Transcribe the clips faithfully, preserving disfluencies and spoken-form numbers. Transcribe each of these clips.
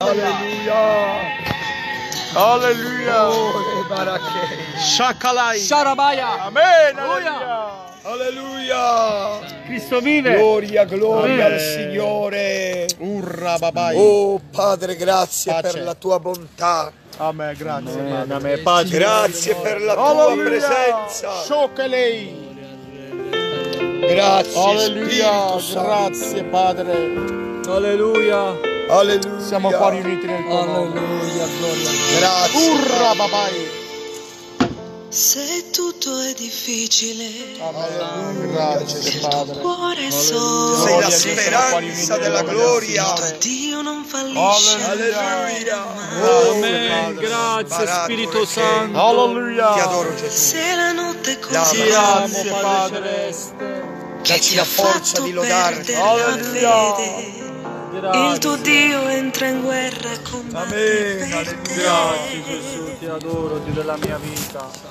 Alleluia. Alleluia. Shakalai. Sharabaya. Amen. Alleluia. Alleluia. Cristo vive. Gloria, gloria Amen. al Signore. Urra babai. Oh Padre, grazie Pace. per la tua bontà. Amen, grazie. Amen, amen. Pace. Grazie per la tua presenza. Shokelei. Grazie Alleluia. Spirito Santo. Grazie Padre. Alleluia. Alleluia. Siamo qua riuniti nel tuo nome. Alleluia, gloria. Grazie. Urra babai. Se tutto è difficile, Amen. Grazie Padre. cuore solo, Sei la Gloria a Dio, siamo qua riuniti speranza nel della nome del gloria. Signore. Dio non fallisce. Alleluia. Amen. Grazie Spirito Santo. Alleluia. Ti adoro Gesù. Se la notte è Ti così amo, Ti amo, Padre Padre Celeste. che Dacci ti la ha forza fatto di lodarti. perdere la Alleluia. fede, il Grazie. tuo Dio entra in guerra e combatte Amen. per Alleluia. Grazie te. Gesù, ti adoro, Dio della mia vita.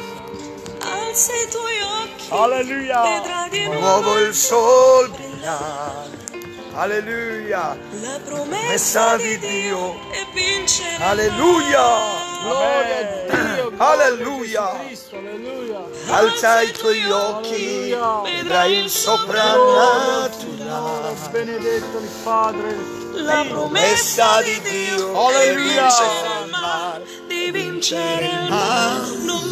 Alza i tuoi occhi, Alleluia. vedrai di Nuovo nuovo il sol brillare. Alleluia. la Promessa promessa di di Dio. Dio e vincere. Alleluia. Gloria a Dio. Alleluia. Gloria a Cristo, alleluia. Alza i tuoi occhi. Alleluia. Vedrai il Gloria soprannaturale. al benedetto il Padre. La promessa di Dio Alleluia. di vincere il male, di vincere il male. Non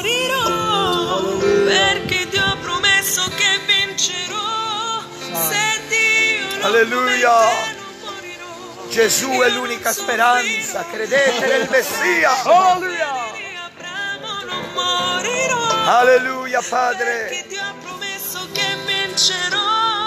morirò perché Dio ha promesso che vincerò. Se Dio lo Alleluia. promette, non morirò. Gesù è l'unica speranza. Credete nel Messia. Alleluia. Abramo non morirò Alleluia, perché Padre. Dio ha promesso che vincerò.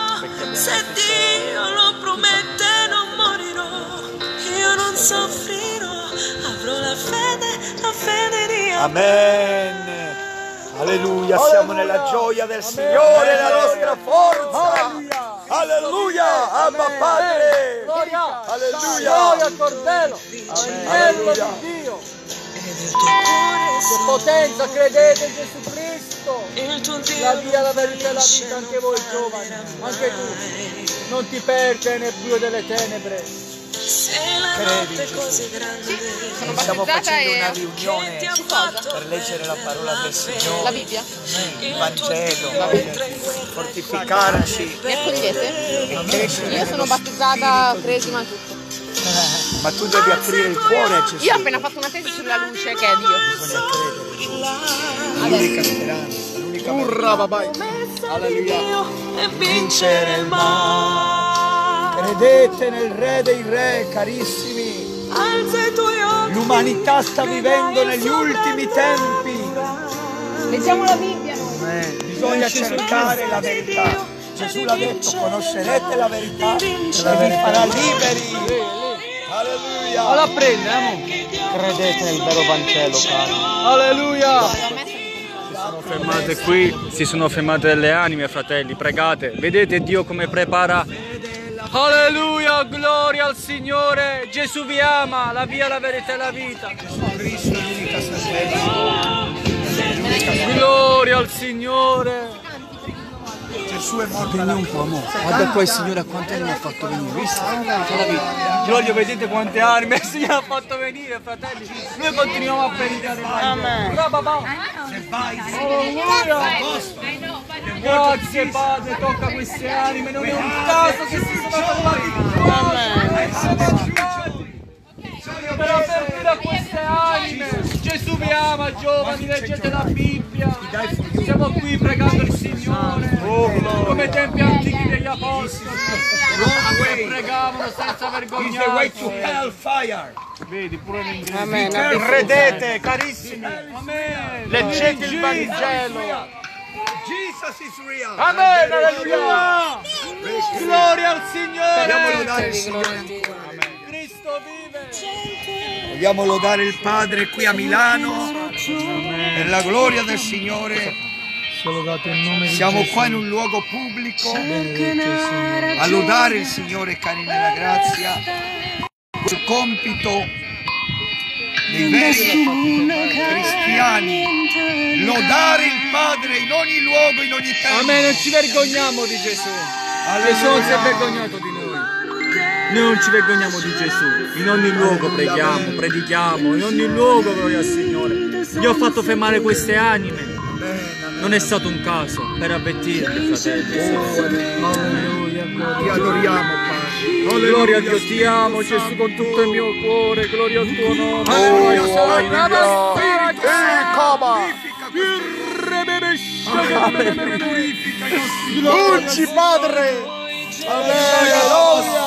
Se Dio lo promette non morirò, io non soffrirò, avrò la fede, la fede di Abramo. Amen. Alleluia, siamo nella gioia del Signore, la nostra forza. Alleluia, Abba Padre. Gloria. Alleluia. Gloria al Cordero. Agnello Alleluia. di Dio. Il tuo cuore Che potenza, credete in Gesù Cristo. il tuo Dio La via, la non verità e la fallisce, vita, anche voi non giovani, fallirà anche tu. mai. Non ti perdere nel buio delle tenebre. Se la notte è così grande, Stiamo facendo una che ti riunione ha fatto per leggere la parola del La Signore, Bibbia? il Vangelo, entra in guerra, fortificarci. Mi accogliete? e crescere Io sono nello battezzata, Spirito. cresima, tutto. Ma tu devi aprire il cuore a Gesù. Io ho appena fatto una tesi sulla luce che è Dio. Bisogna credere. L'unica speranza, l'unica Urra babai. Alleluia. e vincere il male. Credete nel Re dei Re, carissimi. Alza i tuoi occhi. L'umanità sta vivendo negli ultimi tempi. Leggiamo la Bibbia noi. Bisogna cercare la verità. Gesù l'ha detto, conoscerete la verità e vi farà liberi. Alleluia. Alla prende, amo. Credete nel vero Vangelo, caro. Alleluia. Sono Fermate qui, si sono fermate delle anime, fratelli, pregate. Vedete Dio come prepara. Alleluia, gloria al Signore. Gesù vi ama, la via, la verità e la vita. Cristo è l'unica salvezza. Gloria al Signore. Gesù è morto alla croce. Guarda qua il Signore a quante anime ha fatto venire, visto? Gloria, vedete quante armi il Signore ha fatto venire, fratelli. Noi continuiamo a predicare. Amen. Grazie Padre, tocca queste anime, non è un caso che si sono trovati per apertura a queste anime. Gesù vi ama, giovani, leggete la Bibbia. Siamo qui pregando il Signore come ai tempi antichi degli apostoli, che pregavano senza vergognarsi. Vedi pure l'inglese. Credete, carissimi. Amen. Leggete il Vangelo. Jesus is real. Amen, alleluia. Gloria al Vogliamo Signore. lodare il Signore ancora. Cristo vive. Vogliamo lodare il Padre qui a Milano per la gloria del Signore. Siamo qua in un luogo pubblico a lodare il Signore, cari nella grazia, col compito dei veri cristiani, lodare il Padre in ogni luogo, in ogni tempo. Amen, non ci vergogniamo di Gesù. Gesù non si è vergognato di noi. Noi non ci vergogniamo di Gesù. In ogni luogo preghiamo, predichiamo, in ogni luogo gloria al Signore. Io ho fatto fermare queste anime. Non è stato un caso, per avvertirvi, fratelli. Alleluia, ti adoriamo, Padre. Gloria a Dio, ti amo Gesù con tutto il mio cuore, gloria al tuo nome. Alleluia, Alleluia. Ungi, Padre! Alleluia!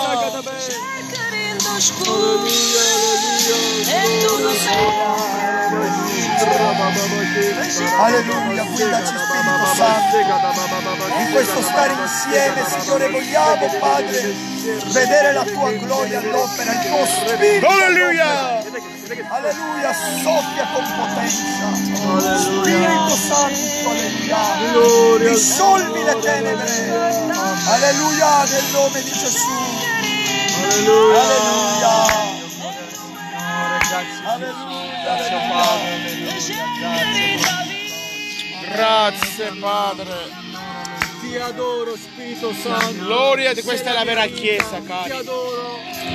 Alleluia, guidaci Spirito Santo. In questo stare insieme, Signore, vogliamo, Padre, vedere la tua gloria all'opera, il tuo Spirito. Alleluia! Alleluia, soffia con potenza. Spirito Santo, alleluia. Risolvi le tenebre. Alleluia, nel nome di Gesù. Alleluia. Alleluia, Grazie, Padre. Ti adoro Spirito Santo. Gloria, di questa è la vera Chiesa, Ti cari. adoro.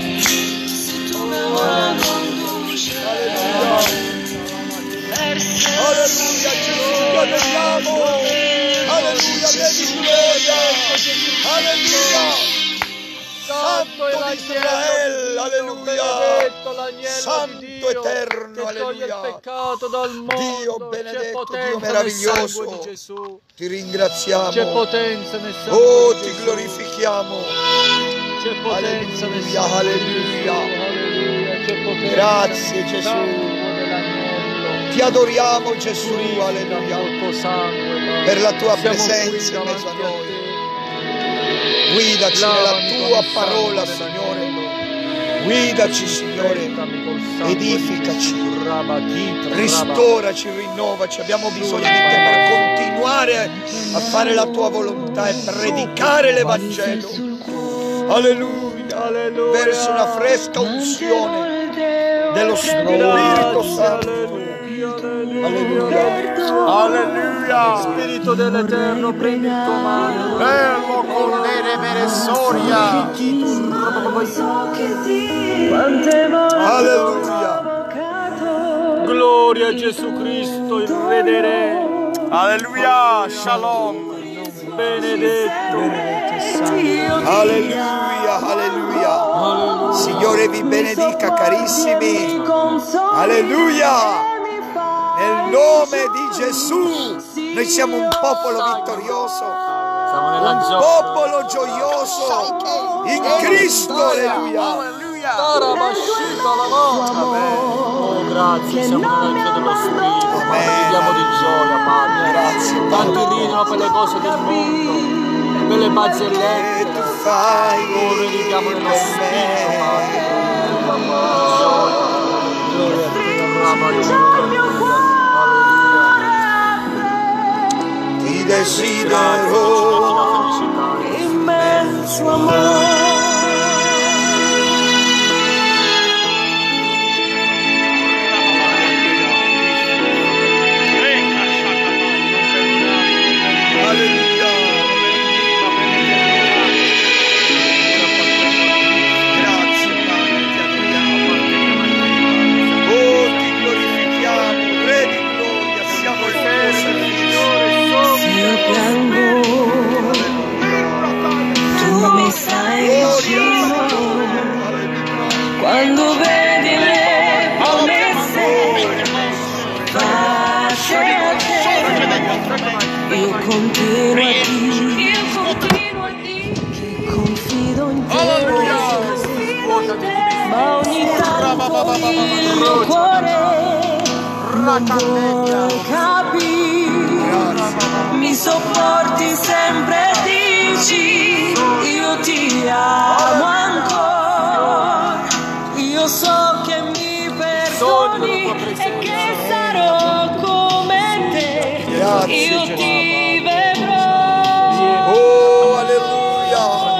Alleluia, Gesù, ti adoriamo. Alleluia, vedi gloria. Alleluia. Santo di Israele, alleluia. Santo eterno, che toglie il alleluia. peccato dal mondo. Dio C'è benedetto, potenza Dio nel meraviglioso. sangue di Gesù. Ti ringraziamo. C'è potenza nel sangue Oh, di ti Gesù. glorifichiamo. C'è potenza nel Alleluia, sangue di alleluia. Gesù. Alleluia. C'è potenza Grazie, nel Gesù. sangue dell'agnello. Ti adoriamo, Gesù, Purifica alleluia. il tuo sangue, Padre. Per la tua Siamo presenza qui in mezzo a davanti noi. te. Guidaci Lavami nella con tua il parola, sangue Signore. dell'agnello. Guidaci, Signore. Diventami col sangue di Edificaci. Gesù. Rabachita, Ristoraci, rinnovaci. Abbiamo bisogno di te per continuare a fare la tua volontà e predicare l'Evangelo. Alleluia. Alleluia. Verso una fresca unzione dello Spirito Santo. Alleluia. Alleluia! Spirito dell'Eterno, prendi il comando. Bello con le reverenzoria! Alleluia. Gloria a Gesù Cristo, il Re dei Re. Alleluia! Shalom! Benedetto. Alleluia, alleluia. Signore vi benedica, carissimi. Alleluia. Nel nome di Gesù. Noi siamo un popolo vittorioso. Siamo nella Un gioia. popolo gioioso in Cristo. Alleluia. Tarabashita la volta. Oh, grazie, siamo nella gioia dello Spirito. Viviamo di gioia, Padre. Grazie, Tanti ridono per le cose del mondo, per le E barzellette. tu fai Oh, noi viviamo nello per Spirito, me. Padre. Gloria a Dio. Ti Grazie, desidero. la felicità. Immenso amore. Alleluia. Grazie Padre, ti adoriamo. Oh, ti glorifichiamo, Re di gloria, siamo il tuo servizio. Se io piango, tu mi stai vicino. Quando vedi le promesse fatte a te, io continuo a dire, io continuo a dire che confido in te. Ma ogni tanto il mio cuore non vuol capire. Mi sopporti sempre e dici io ti amo ancora. Io so che mi perdoni e che sarò come te. Grazie, Io Gesù. ti vedrò. Oh, alleluia.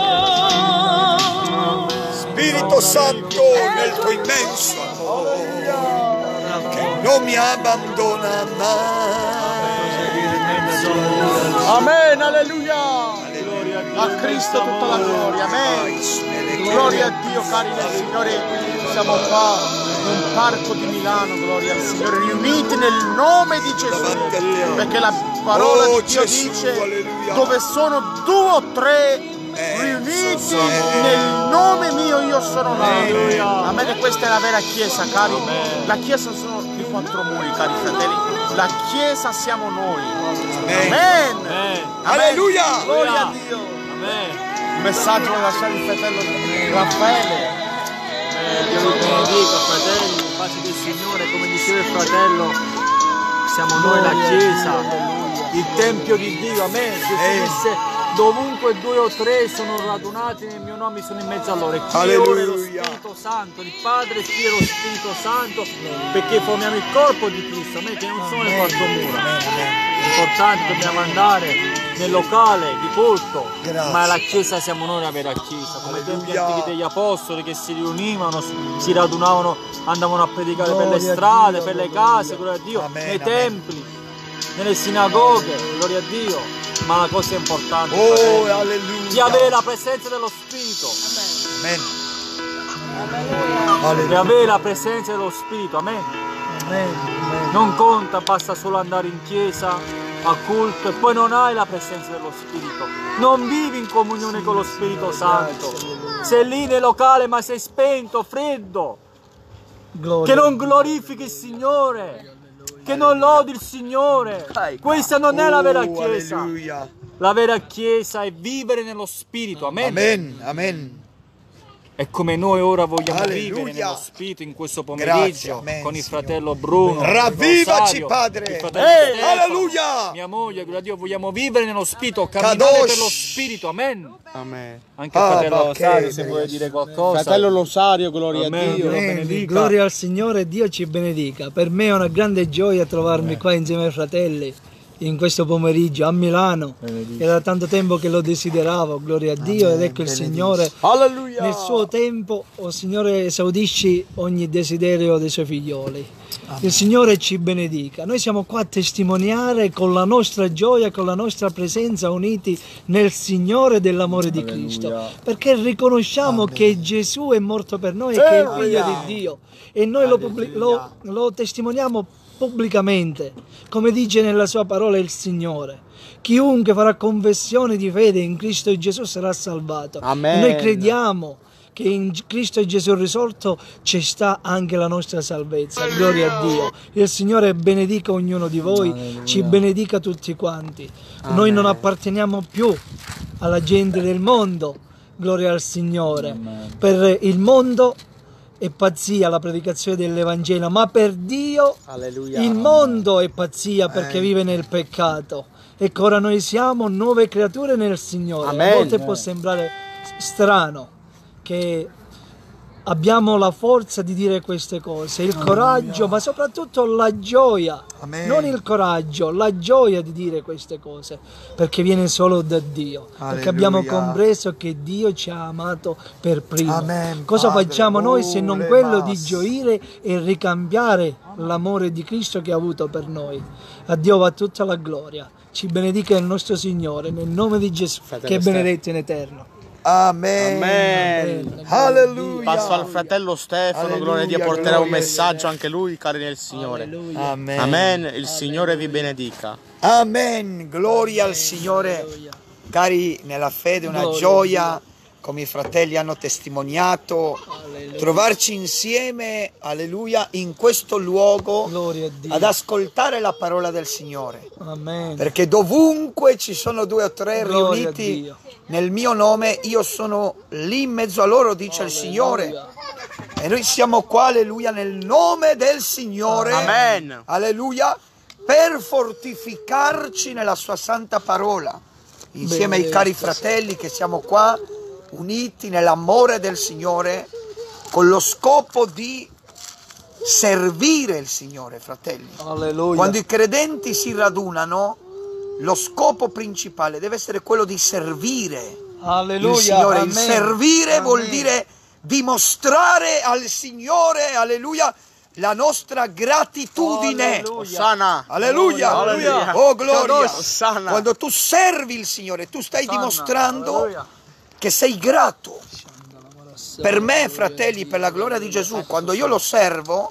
Spirito Santo, nel tuo immenso amore, che non mi abbandona mai. Amen! Alleluia! Gloria a A Cristo tutta la gloria, amen. Gloria a Dio, cari nel Signore, siamo qua in un parco di Milano, gloria al Signore, riuniti nel nome di Gesù, perché la parola Oh, di Dio Gesù, dice, alleluia. dove sono due o tre riuniti nel nome mio, io sono là. Amen. E questa è la vera Chiesa, cari. La Chiesa sono i quattro muri, cari fratelli. La Chiesa siamo noi. Amen. Amen. Amen. Alleluia. Gloria a Dio. Amen. Un messaggio da lasciare il fratello Raffaele. Eh, Dio vi benedica, fratelli, pace del Signore, come diceva il fratello, siamo noi la Chiesa, il Tempio di Dio, amen. Gesù disse, dovunque due o tre sono radunati nel mio nome, sono in mezzo a loro. E qui ora è lo Spirito Santo, il Padre, qui è lo Spirito Santo, perché formiamo il corpo di Cristo, amen, che non sono le quattro mura. L'importante, dobbiamo andare nel locale di culto, Grazie. ma la Chiesa siamo noi la vera Chiesa, come i tempi Alleluia. antichi degli Apostoli che si riunivano, si radunavano, andavano a predicare per le Gloria a strade, Dio, per le alleluia. case, gloria a Dio, Amen, nei amen. templi, nelle sinagoghe, gloria a Dio, ma la cosa importante, Oh, fratelli, di alleluia. avere la presenza dello Spirito, Amen. di Alleluia. avere la presenza dello Spirito, amen. Non conta, basta solo andare in chiesa, a culto, e poi non hai la presenza dello Spirito, non vivi in comunione con lo Spirito Santo, sei lì nel locale ma sei spento, freddo, che non glorifichi il Signore, che non lodi il Signore. Questa non è la vera Oh, Chiesa. alleluia. La vera Chiesa è vivere nello Spirito, amen. Amen. Amen. E come noi ora vogliamo Alleluia. vivere nello Spirito in questo Grazie, pomeriggio amen, con il Signore. fratello Bruno, Ravvivaci, il Rosario, Padre. il fratello Ehi, Stefano, alleluia. mia moglie, gloria a Dio, vogliamo vivere nello Spirito, camminare Kadosh. per lo Spirito, amen. Amen. Anche il Ah, fratello ma Rosario, che se Dio. vuole dire qualcosa. Fratello Rosario, gloria Amen. a Dio. Dio lo Amen. benedica. Gloria al Signore, Dio ci benedica. Per me è una grande gioia trovarmi qua insieme ai fratelli in questo pomeriggio a Milano. Era tanto tempo che lo desideravo, gloria a Dio, ed ecco il Signore. Alleluia. Nel suo tempo, oh Signore, esaudisci ogni desiderio dei suoi figlioli. Il Signore ci benedica. Noi siamo qua a testimoniare con la nostra gioia, con la nostra presenza, uniti nel Signore dell'amore di Cristo. Perché riconosciamo che Gesù è morto per noi e che è il Figlio di Dio. E noi lo, pubblic- lo, lo testimoniamo pubblicamente, come dice nella sua parola il Signore. Chiunque farà confessione di fede in Cristo Gesù sarà salvato. Amen. E noi crediamo che in Cristo Gesù risorto ci sta anche la nostra salvezza. Gloria a Dio. Il Signore benedica ognuno di voi, Alleluia. Ci benedica tutti quanti. Amen. Noi non apparteniamo più alla gente del mondo. Gloria al Signore. Amen. Per il mondo è pazzia la predicazione dell'Evangelo, ma per Dio Alleluia. il mondo è pazzia perché vive nel peccato. Ecco, ora noi siamo nuove creature nel Signore. Amen. A volte può sembrare strano che abbiamo la forza di dire queste cose, il coraggio, ma soprattutto la gioia. Amen. Non il coraggio, la gioia di dire queste cose, perché viene solo da Dio. Alleluia. Perché abbiamo compreso che Dio ci ha amato per primo. Amen, Cosa Padre. facciamo noi se non Oh, quello le di mas- gioire e ricambiare l'amore di Cristo che ha avuto per noi? A Dio va tutta la gloria. Ci benedica il nostro Signore nel nome di Gesù, Fratello che è Stefano. benedetto in eterno. Amen. Amen. Alleluia. Passo al fratello Stefano, Alleluia, gloria a Dio, porterà un gloria a messaggio anche lui, cari nel Signore. Alleluia. Amen. Amen. Il Signore vi benedica. Amen. Gloria al Signore. Cari nella fede, una Gloria gioia, come i fratelli hanno testimoniato, Alleluia. trovarci insieme, alleluia, in questo luogo Gloria a Dio. ad ascoltare la parola del Signore. Amen. Perché dovunque ci sono due o tre Gloria a riuniti Dio. nel mio nome, io sono lì in mezzo a loro, dice il Signore. E noi siamo qua, alleluia, nel nome del Signore. Amen. Alleluia, per fortificarci nella sua santa parola. Insieme ai cari fratelli che siamo qua, uniti nell'amore del Signore, con lo scopo di servire il Signore, fratelli. Alleluia. Quando i credenti si radunano, lo scopo principale deve essere quello di servire Alleluia. il Signore. Amen. Il servire Amen. vuol dire dimostrare al Signore, alleluia, la nostra gratitudine. Osanna. Alleluia. Alleluia. Oh gloria. Osanna. Quando tu servi il Signore, tu stai Osanna. dimostrando Alleluia. che sei grato. Per me, fratelli, per la gloria di Gesù, quando io lo servo,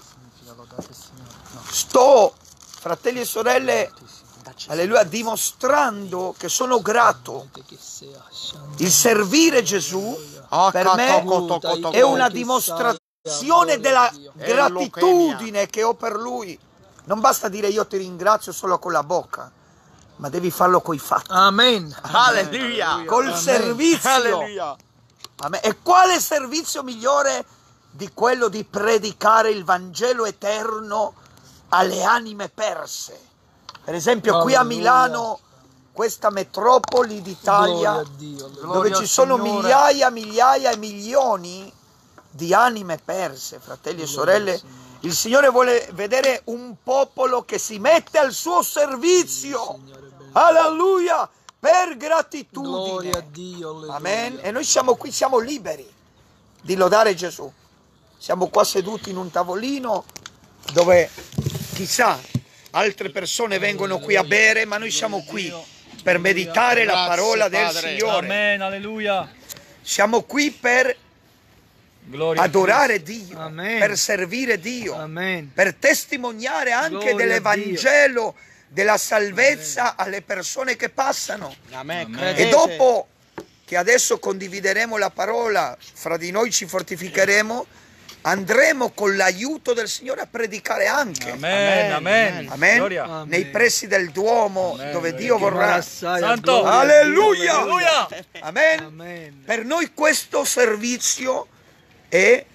sto, fratelli e sorelle, alleluia, dimostrando che sono grato. Il servire Gesù per me è una dimostrazione della gratitudine che ho per Lui. Non basta dire io ti ringrazio solo con la bocca, ma devi farlo coi fatti. Amen. Alleluia. Col servizio. Alleluia. Amen. E quale servizio migliore di quello di predicare il Vangelo eterno alle anime perse? Per esempio qui a Milano, questa metropoli d'Italia, dove ci sono migliaia, migliaia e milioni di anime perse, fratelli e sorelle, il Signore vuole vedere un popolo che si mette al suo servizio. Alleluia! Per gratitudine. Gloria a Dio, alleluia. Amen. E noi siamo qui, siamo liberi di lodare Gesù. Siamo qua seduti in un tavolino dove chissà altre persone vengono qui a bere, ma noi siamo qui per meditare la parola del Signore. Amen, alleluia. Siamo qui per Gloria a adorare Dio, Amen. per servire Dio, Amen. per testimoniare anche Gloria a dell'Evangelo, della salvezza alle persone che passano. Amen. E Credete. dopo che adesso condivideremo la parola, fra di noi ci fortificheremo, andremo con l'aiuto del Signore a predicare anche. Amen, amen. Amen. Gloria. Amen. Nei pressi del Duomo, Amen. dove Dio vorrà. Santo. Alleluia. Alleluia. Amen. Amen. Per noi questo servizio è,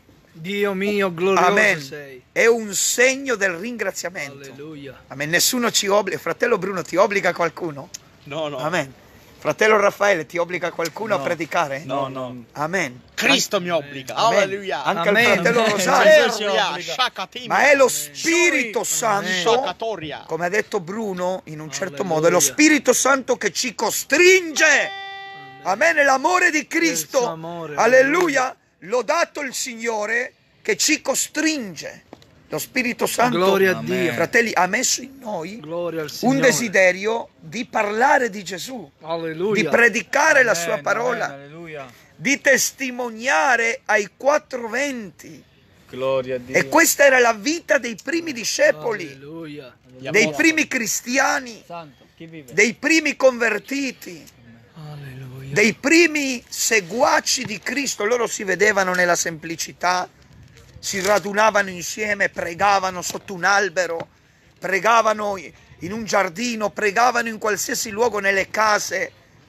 Dio mio, glorioso amen, sei. è un segno del ringraziamento. Alleluia. Amen. Nessuno ci obbliga. Fratello Bruno, ti obbliga qualcuno? No, no. Amen. Fratello Raffaele, ti obbliga qualcuno a predicare? No, no. Amen. Cristo mi obbliga. Amen. Alleluia. Anche Amen. il fratello Amen. Rosario. Alleluia. Shakatim. Ma è lo Spirito Santo, Shakatoria. come ha detto Bruno, in un certo Alleluia. modo, è lo Spirito Santo che ci costringe. Amen. È l'amore di Il Cristo. suo amore. Alleluia. Lodato il Signore che ci costringe. Lo Spirito Santo, Gloria a Amen. Dio. fratelli, ha messo in noi Gloria al Signore. un desiderio di parlare di Gesù, Alleluia. di predicare la Amen, sua parola, amen, alleluia. di testimoniare ai quattro venti. Gloria a Dio. E questa era la vita dei primi discepoli, Alleluia. dei primi cristiani, Santo, chi vive? dei primi convertiti, Alleluia. dei primi seguaci di Cristo. Loro si vedevano nella semplicità, si radunavano insieme, pregavano sotto un albero, pregavano in un giardino, pregavano in qualsiasi luogo, nelle case,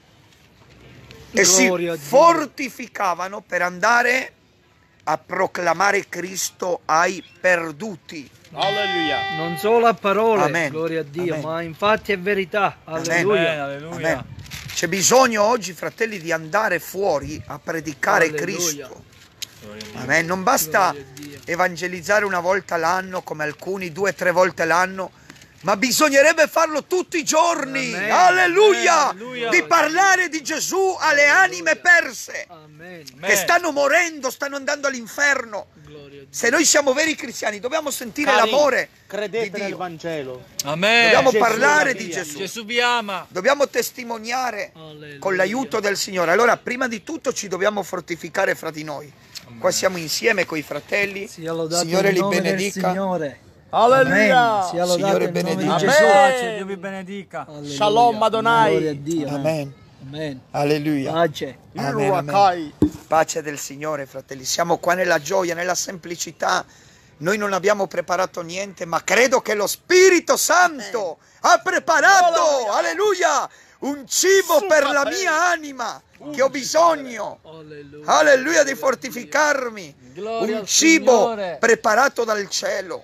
e si Gloria a Dio. fortificavano per andare a proclamare Cristo ai perduti. Alleluia. Non solo a parole, Amen. gloria a Dio, Amen. ma infatti è verità. Amen, Alleluia. alleluia. Amen. C'è bisogno oggi, fratelli, di andare fuori a predicare Alleluia. Cristo. Amen. Non basta Gloria a Dio. evangelizzare una volta l'anno, come alcuni, due o tre volte l'anno, ma bisognerebbe farlo tutti i giorni. Amen. Alleluia! Amen. Alleluia. Di parlare di Gesù alle anime perse, Amen. Amen. che stanno morendo, stanno andando all'inferno. Gloria a Dio. Se noi siamo veri cristiani, dobbiamo sentire Cari, l'amore credete di nel Dio. Vangelo. Amen. Dobbiamo Gesù parlare la di via. Gesù. Gesù vi ama. Dobbiamo testimoniare Alleluia. con l'aiuto del Signore. Allora, prima di tutto ci dobbiamo fortificare fra di noi. Qua siamo insieme con i fratelli. Sia lodato Signore il li nome del benedica. Signore. Alleluia. Amen. Sia lodato Signore il nome di benedica. Gesù. Pace, Dio vi benedica. Alleluia. Shalom Adonai. Gloria a Dio. Amen. Amen. Alleluia. Pace. Amen, amen. Pace del Signore, fratelli. Siamo qua nella gioia, nella semplicità. Noi non abbiamo preparato niente, ma credo che lo Spirito Santo ha preparato, alleluia, un cibo per la mia anima che ho bisogno, Alleluia. alleluia, di fortificarmi. Gloria Un al cibo Signore. preparato dal cielo.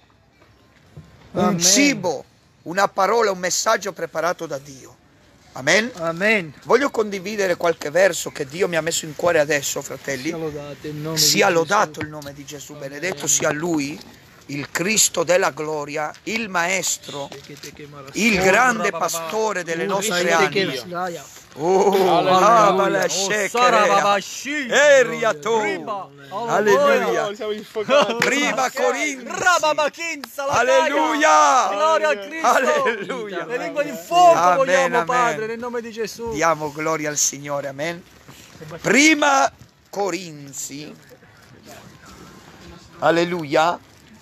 Un Amen. cibo, una parola, un messaggio preparato da Dio. Amen. Amen. Voglio condividere qualche verso che Dio mi ha messo in cuore adesso, fratelli. Sia lodato il nome Sia di lodato Gesù. il nome di Gesù, benedetto sia Lui, il Cristo della gloria, il Maestro, il grande pastore delle nostre Sai che anime. Slaia. Oh, Alleluia. Alleluia. Eriato. Alleluia. Siamo infuocati. Prima Corinzi. Rababachinza, la Alleluia. Gloria a Cristo. Alleluia. Le lingue di fuoco Amen, vogliamo, amen. Padre, nel nome di Gesù. Diamo gloria al Signore, amen. Prima Corinzi. Alleluia.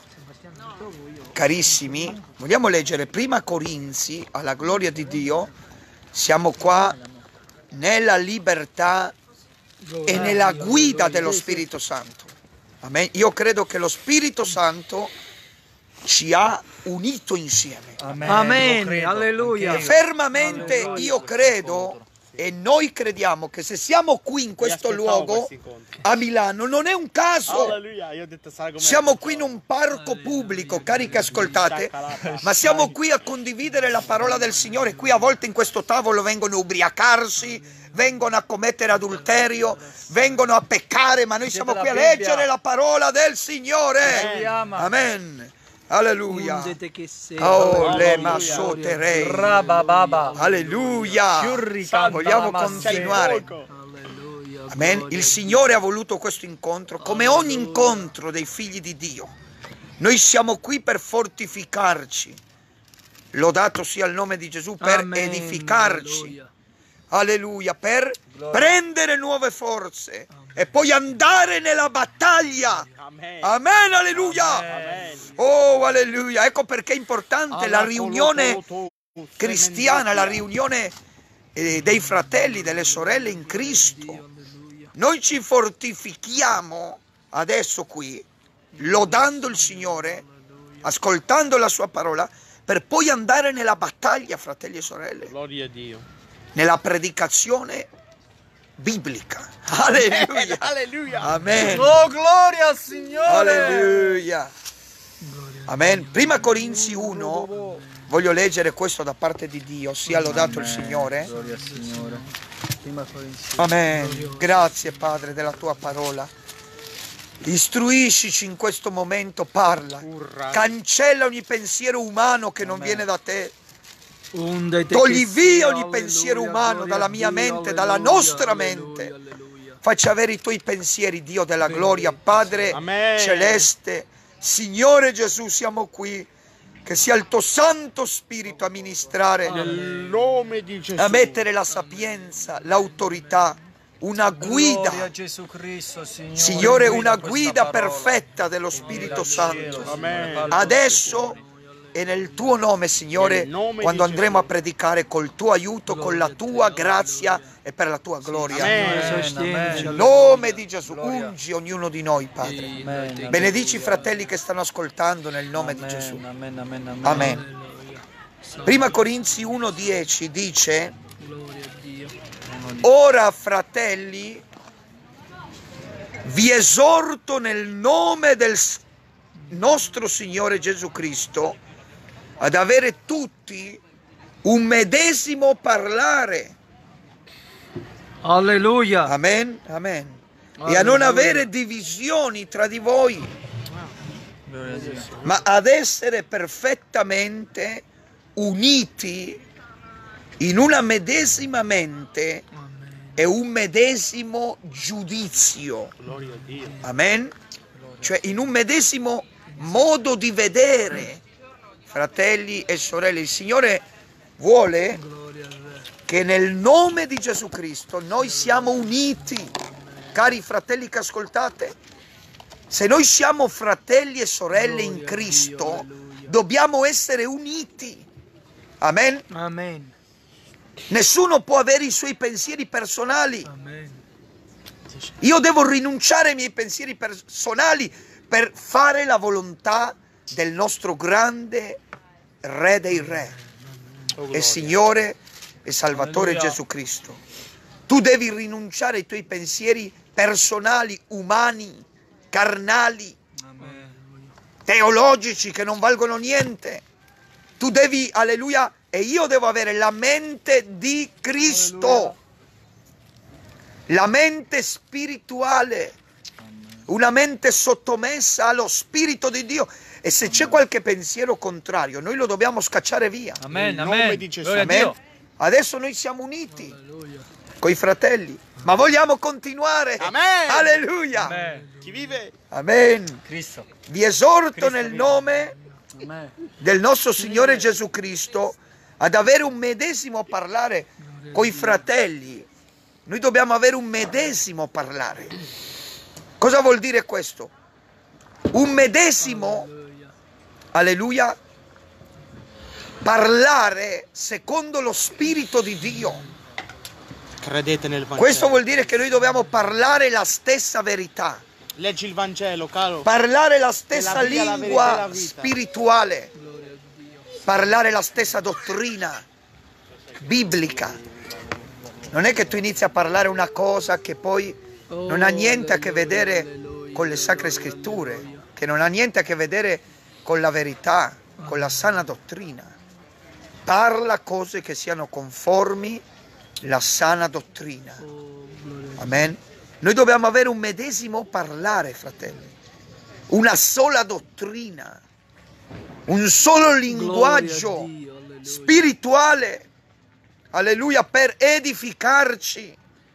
Carissimi, vogliamo leggere Prima Corinzi, alla gloria di Dio. Siamo qua nella libertà e nella guida dello Spirito Santo. Amen. Io credo che lo Spirito Santo ci ha unito insieme. Amen. Alleluia. E fermamente io credo e noi crediamo che se siamo qui in questo luogo a Milano non è un caso. Alleluia. Io ho detto, sai com'è? Siamo qui in un parco pubblico, cari che ascoltate, ma siamo qui a condividere la parola del Signore. Qui a volte in questo tavolo vengono a ubriacarsi, vengono a commettere adulterio, vengono a peccare, ma noi siamo qui a leggere la parola del Signore. Amen. Alleluia. Oh, le masoterei. Rabababa. Alleluia. Vogliamo continuare. Amen. Il Signore ha voluto questo incontro come ogni incontro dei figli di Dio. Noi siamo qui per fortificarci. Lodato sia il nome di Gesù, per Amen. edificarci. Alleluia, per prendere nuove forze e poi andare nella battaglia. Amen. Amen, alleluia. Amen. Oh, alleluia. Ecco perché è importante la riunione cristiana, la riunione eh, dei fratelli, delle sorelle in Cristo. Noi ci fortifichiamo adesso qui, lodando il Signore, ascoltando la sua parola, per poi andare nella battaglia, fratelli e sorelle, Gloria a Dio. nella predicazione biblica. Alleluia. Alleluia. Amen. Oh, gloria al Signore. Alleluia. Amen. Prima Corinzi uno, voglio leggere questo da parte di Dio, sia lodato il Signore. Gloria al Signore. Prima Corinzi. Amen. Grazie Padre della tua parola. Istruiscici in questo momento, parla. Cancella ogni pensiero umano che non viene da te. Togli via ogni pensiero umano dalla mia mente, dalla nostra mente. Faccia avere i tuoi pensieri, Dio della gloria, Padre Amen. celeste. Signore Gesù, siamo qui. Che sia il tuo Santo Spirito a ministrare, Nel nome di Gesù. a mettere la sapienza, l'autorità, una guida. Gloria a Gesù Cristo, Signore. Signore, una questa guida parola. perfetta dello Spirito Santo. Amen. Adesso e nel tuo nome, Signore, Nel nome quando di andremo a predicare col tuo aiuto, con la tua grazia e per la tua gloria. Amen. Nel nome di Gesù, ungi ognuno di noi, Padre. Amen. Benedici i fratelli che stanno ascoltando nel nome di Gesù. Amen, amen, amen. Amen. Prima Corinzi uno dieci dice: ora, fratelli, vi esorto nel nome del nostro Signore Gesù Cristo ad avere tutti un medesimo parlare. Alleluia. Amen, amen. E a non avere divisioni tra di voi, Gloria a Dio. ma ad essere perfettamente uniti in una medesima mente e un medesimo giudizio. Gloria a Dio. Amen? Cioè in un medesimo modo di vedere, fratelli e sorelle. Il Signore vuole che nel nome di Gesù Cristo noi siamo uniti. Cari fratelli che ascoltate, se noi siamo fratelli e sorelle in Cristo, dobbiamo essere uniti. Amen? Amen. Nessuno può avere i suoi pensieri personali. Amen. Io devo rinunciare ai miei pensieri personali per fare la volontà del nostro grande Re dei Re e Signore e Salvatore Alleluia. Gesù Cristo. Tu devi rinunciare ai tuoi pensieri personali, umani, carnali, teologici che non valgono niente. Tu devi, alleluia, e io devo avere la mente di Cristo. Alleluia. La mente spirituale, una mente sottomessa allo Spirito di Dio. E se c'è qualche pensiero contrario, noi lo dobbiamo scacciare via. Amen, Nel nome amen. di Gesù. Gloria a Amen. Dio. Adesso noi siamo uniti. coi fratelli, ma vogliamo continuare. Amen. Alleluia. Amen. Chi vive? Amen. Cristo. Vi esorto Cristo nel vive. nome Amen. del nostro Signore Gesù Cristo ad avere un medesimo parlare coi fratelli. Noi dobbiamo avere un medesimo parlare. Cosa vuol dire questo? Un medesimo, alleluia, parlare secondo lo Spirito di Dio. Credete nel Vangelo. Questo vuol dire che noi dobbiamo parlare la stessa verità, Leggi il Vangelo, caro. parlare la stessa È la via, la verità e lingua la vita. spirituale, parlare la stessa dottrina biblica. Non è che tu inizi a parlare una cosa che poi non ha niente a che vedere con le sacre scritture, che non ha niente a che vedere con la verità, con la sana dottrina. Parla cose che siano conformi alla sana dottrina. Amen. Noi dobbiamo avere un medesimo parlare, fratelli, una sola dottrina, un solo linguaggio spirituale, alleluia, per edificarci,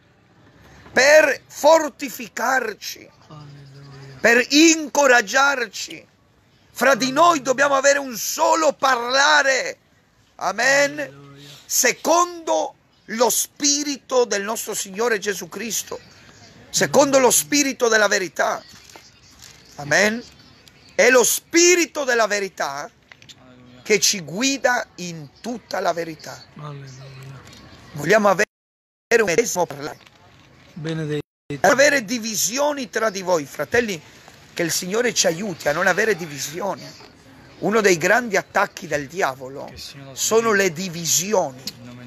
per fortificarci, per incoraggiarci. Fra di noi dobbiamo avere un solo parlare, amen, secondo lo spirito del nostro Signore Gesù Cristo, secondo lo spirito della verità, amen. È lo spirito della verità che ci guida in tutta la verità. Vogliamo avere un medesimo parlare, Benedetto. avere divisioni tra di voi, fratelli. Che il Signore ci aiuti a non avere divisioni. Uno dei grandi attacchi del diavolo sono le divisioni.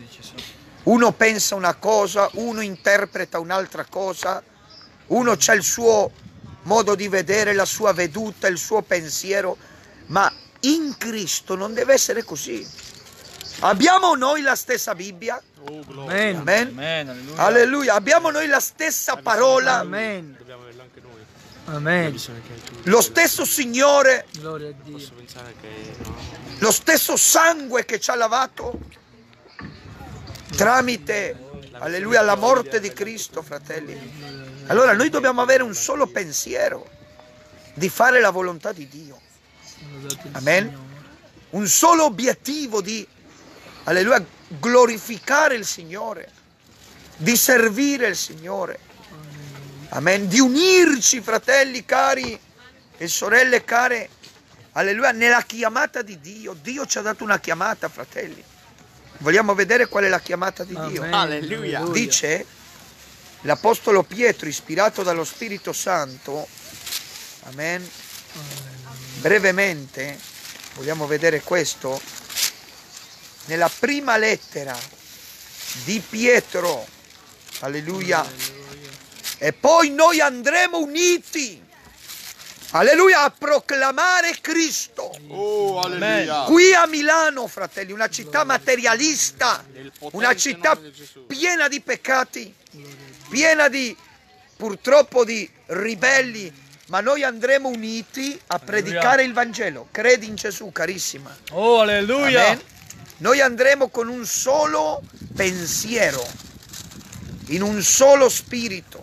Uno pensa una cosa, uno interpreta un'altra cosa, uno c'ha il suo modo di vedere, la sua veduta, il suo pensiero, ma in Cristo non deve essere così. Abbiamo noi la stessa Bibbia? Oh, gloria. Amen. Amen. Amen. Alleluia. Alleluia. Abbiamo noi la stessa parola? Amen. Dobbiamo averlo anche noi. Amen. Bisogna che tu. Lo stesso Signore, Gloria a Dio. Posso pensare che no. lo stesso sangue che ci ha lavato tramite, alleluia, la morte di Cristo, fratelli. Allora noi dobbiamo avere un solo pensiero di fare la volontà di Dio. Amen. Un solo obiettivo di, alleluia, glorificare il Signore, di servire il Signore. Amen. Di unirci, fratelli cari e sorelle care, alleluia, nella chiamata di Dio. Dio ci ha dato una chiamata, fratelli. Vogliamo vedere qual è la chiamata di Dio? Amen. Alleluia. Dice l'Apostolo Pietro, ispirato dallo Spirito Santo, amen, brevemente, vogliamo vedere questo, nella prima lettera di Pietro, alleluia, e poi noi andremo uniti, alleluia, a proclamare Cristo. Oh, alleluia. Qui a Milano, fratelli, una città materialista, Nel potente una città nome di Gesù. piena di peccati, piena di, purtroppo, di ribelli, ma noi andremo uniti a predicare il Vangelo. Credi in Gesù, carissima. Oh, alleluia. Amen. Noi andremo con un solo pensiero, in un solo spirito.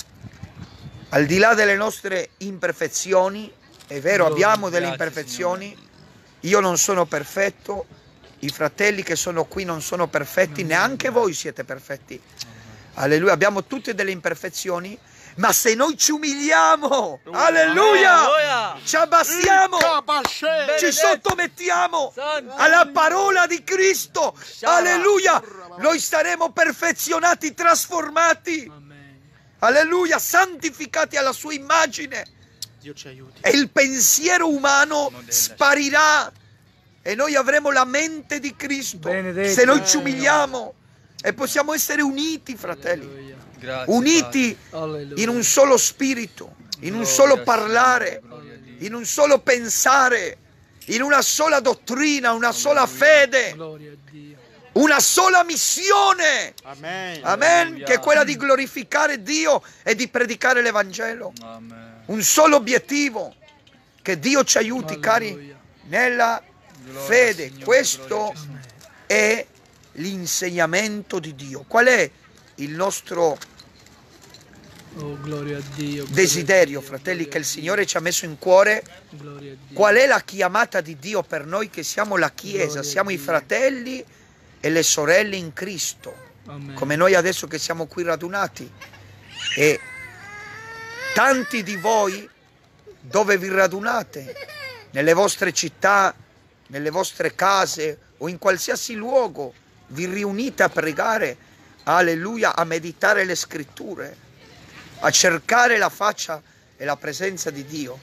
Al di là delle nostre imperfezioni, è vero, abbiamo delle Grazie, imperfezioni, io non sono perfetto, i fratelli che sono qui non sono perfetti, neanche voi siete perfetti. Alleluia, abbiamo tutte delle imperfezioni, ma se noi ci umiliamo, alleluia, Alleluia. ci abbassiamo, Capasce. ci sottomettiamo Santo. alla parola di Cristo, alleluia, noi saremo perfezionati, trasformati, alleluia, santificati alla sua immagine, Dio ci aiuti. e il pensiero umano sparirà e noi avremo la mente di Cristo. Benedetto. Se noi ci umiliamo e possiamo essere uniti, fratelli, Grazie, uniti Alleluia. in un solo spirito, in un Gloria solo al parlare, Signore, gloria a Dio. in un solo pensare, in una sola dottrina, una sola fede, Gloria a Dio. una sola missione. Amen. Amen, che è quella di glorificare Dio e di predicare l'Evangelo. Amen. Un solo obiettivo, che Dio ci aiuti, cari, Alleluia. nella Gloria fede. al Signore, Questo gloria al Signore. è l'insegnamento di Dio. Qual è il nostro Oh, gloria a Dio. desiderio, fratelli, che il Signore ci ha messo in cuore. Gloria a Dio. Qual è la chiamata di Dio per noi che siamo la Chiesa, siamo i fratelli e le sorelle in Cristo, Amen. come noi adesso che siamo qui radunati. E tanti di voi, dove vi radunate, nelle vostre città, nelle vostre case o in qualsiasi luogo, vi riunite a pregare, alleluia, a meditare le scritture, a cercare la faccia e la presenza di Dio.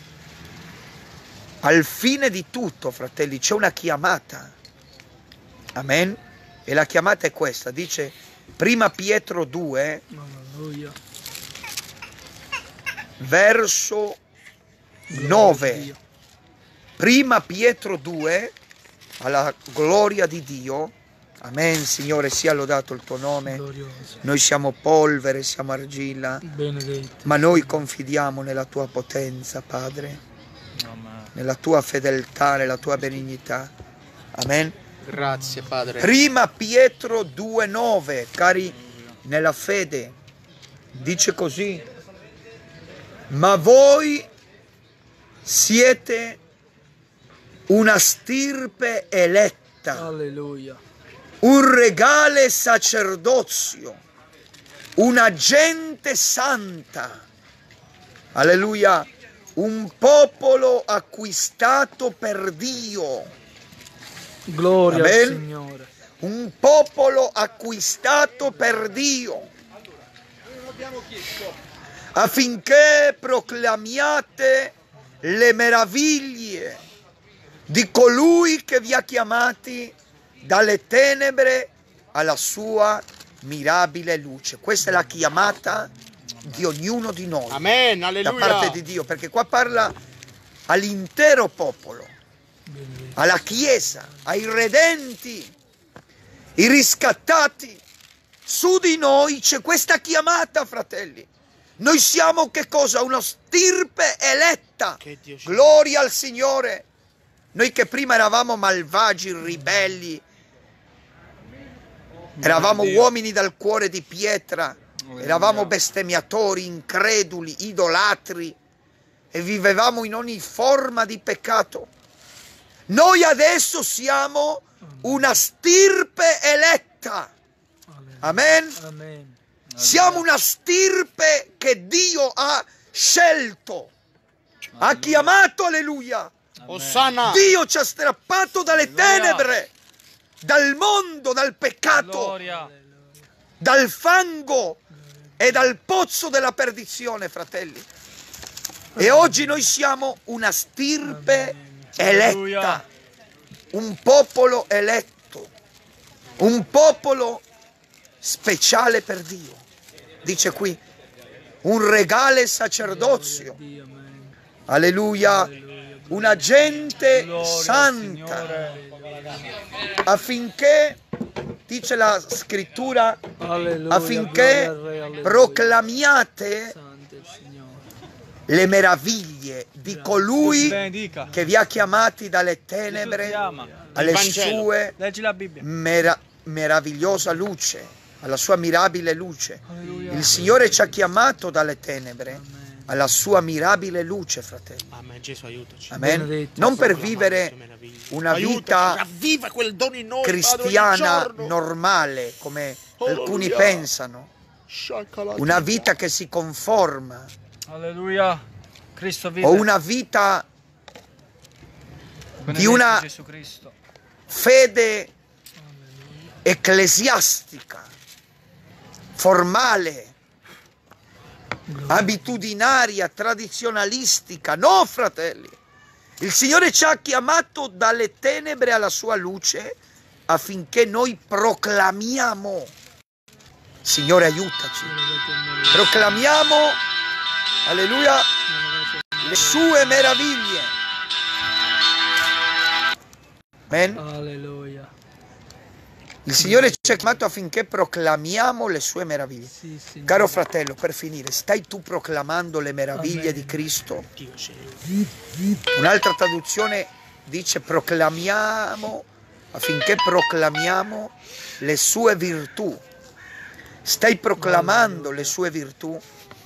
Al fine di tutto, fratelli, c'è una chiamata. Amen? E la chiamata è questa, dice prima Pietro due, Alleluia. verso nove. Prima Pietro due, alla gloria di Dio. Amen, Signore, sia lodato il tuo nome. Glorioso. Noi siamo polvere, siamo argilla, Benedetto. ma noi confidiamo nella tua potenza, Padre, nella tua fedeltà, nella tua benignità. Amen. Grazie, Padre. Prima Pietro due nove, cari nella fede, dice così: ma voi siete una stirpe eletta, Alleluia. un regale sacerdozio, una gente santa, alleluia, un popolo acquistato per Dio. Gloria Amen. al Signore. Un popolo acquistato per Dio, affinché proclamiate le meraviglie di colui che vi ha chiamati dalle tenebre alla sua mirabile luce. Questa è la chiamata di ognuno di noi. Amen, Da alleluia. parte di Dio, perché qua parla all'intero popolo, alla Chiesa, ai redenti, i riscattati. Su di noi c'è questa chiamata, fratelli. Noi siamo che cosa? Una stirpe eletta. Che Dio ci- Gloria al Signore. Noi che prima eravamo malvagi, ribelli, eravamo uomini dal cuore di pietra, eravamo bestemmiatori, increduli, idolatri e vivevamo in ogni forma di peccato. Noi adesso siamo una stirpe eletta. Amen. Amen. Siamo una stirpe che Dio ha scelto, ha chiamato, alleluia. Osanna. Dio ci ha strappato dalle tenebre, dal mondo, dal peccato, Gloria. dal fango e dal pozzo della perdizione, fratelli. E oggi noi siamo una stirpe eletta, un popolo eletto, un popolo speciale per Dio. Dice qui, un regale sacerdozio, Dio, amen. alleluia, una gente Gloria al santa, Signore. affinché, dice la scrittura, Alleluia. affinché Gloria al Re, alleluia. proclamiate Santo il Signore. le meraviglie di colui Benedica. che vi ha chiamati dalle Gesù ti tenebre ama. alle Vangelo. sue Leggi la Bibbia. mera- meravigliosa luce, alla sua mirabile luce. Alleluia. Il Signore ci ha chiamato dalle tenebre alla sua mirabile luce, fratelli. Amen, Gesù aiutaci. Amen. Benedetto. Non per Proclamare le vivere sue meraviglie. una Aiutaci, vita ravviva quel dono in noi, Padre, ogni cristiana giorno. normale, come alcuni Alleluia. pensano, Sciacalati. una vita che si conforma, Alleluia. Cristo vive. o una vita Benedetto una- Gesù Cristo. fede ecclesiastica, formale, abitudinaria, tradizionalistica. No, fratelli, il Signore ci ha chiamato dalle tenebre alla sua luce affinché noi proclamiamo. Signore, aiutaci. Proclamiamo, alleluia, le sue meraviglie. Amen. Alleluia. Il Signore ci ha chiamato affinché proclamiamo le sue meraviglie. Sì, Signore. Caro fratello, per finire, stai tu proclamando le meraviglie Amen. di Cristo? Dio ci aiuta. Un'altra traduzione dice proclamiamo, affinché proclamiamo le sue virtù. Stai proclamando le sue virtù?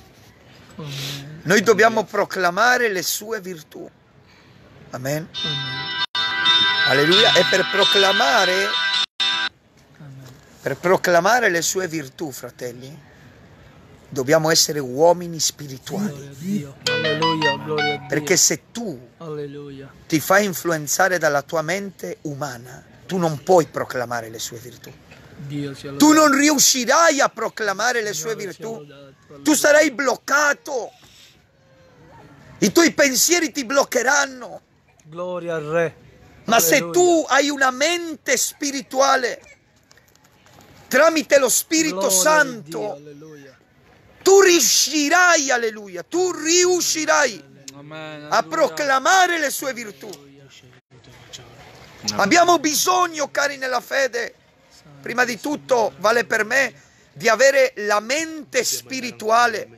Noi dobbiamo proclamare le sue virtù. Amen. Alleluia. E per proclamare, per proclamare le sue virtù, fratelli, dobbiamo essere uomini spirituali. Alleluia, gloria a Dio. Perché se tu Alleluia. ti fai influenzare dalla tua mente umana, tu non puoi proclamare le sue virtù. Dio sia Tu lodato. non riuscirai a proclamare le sue Signore sia virtù. lodato. Tu sarai bloccato. I tuoi pensieri ti bloccheranno. Gloria al Re. Ma se Alleluia. tu hai una mente spirituale, tramite lo Spirito Gloria a Santo, Dio, alleluia. tu riuscirai, alleluia, tu riuscirai Amen, a alleluia. proclamare le sue virtù. Abbiamo bisogno, cari nella fede, prima di tutto, vale per me, di avere la mente spirituale.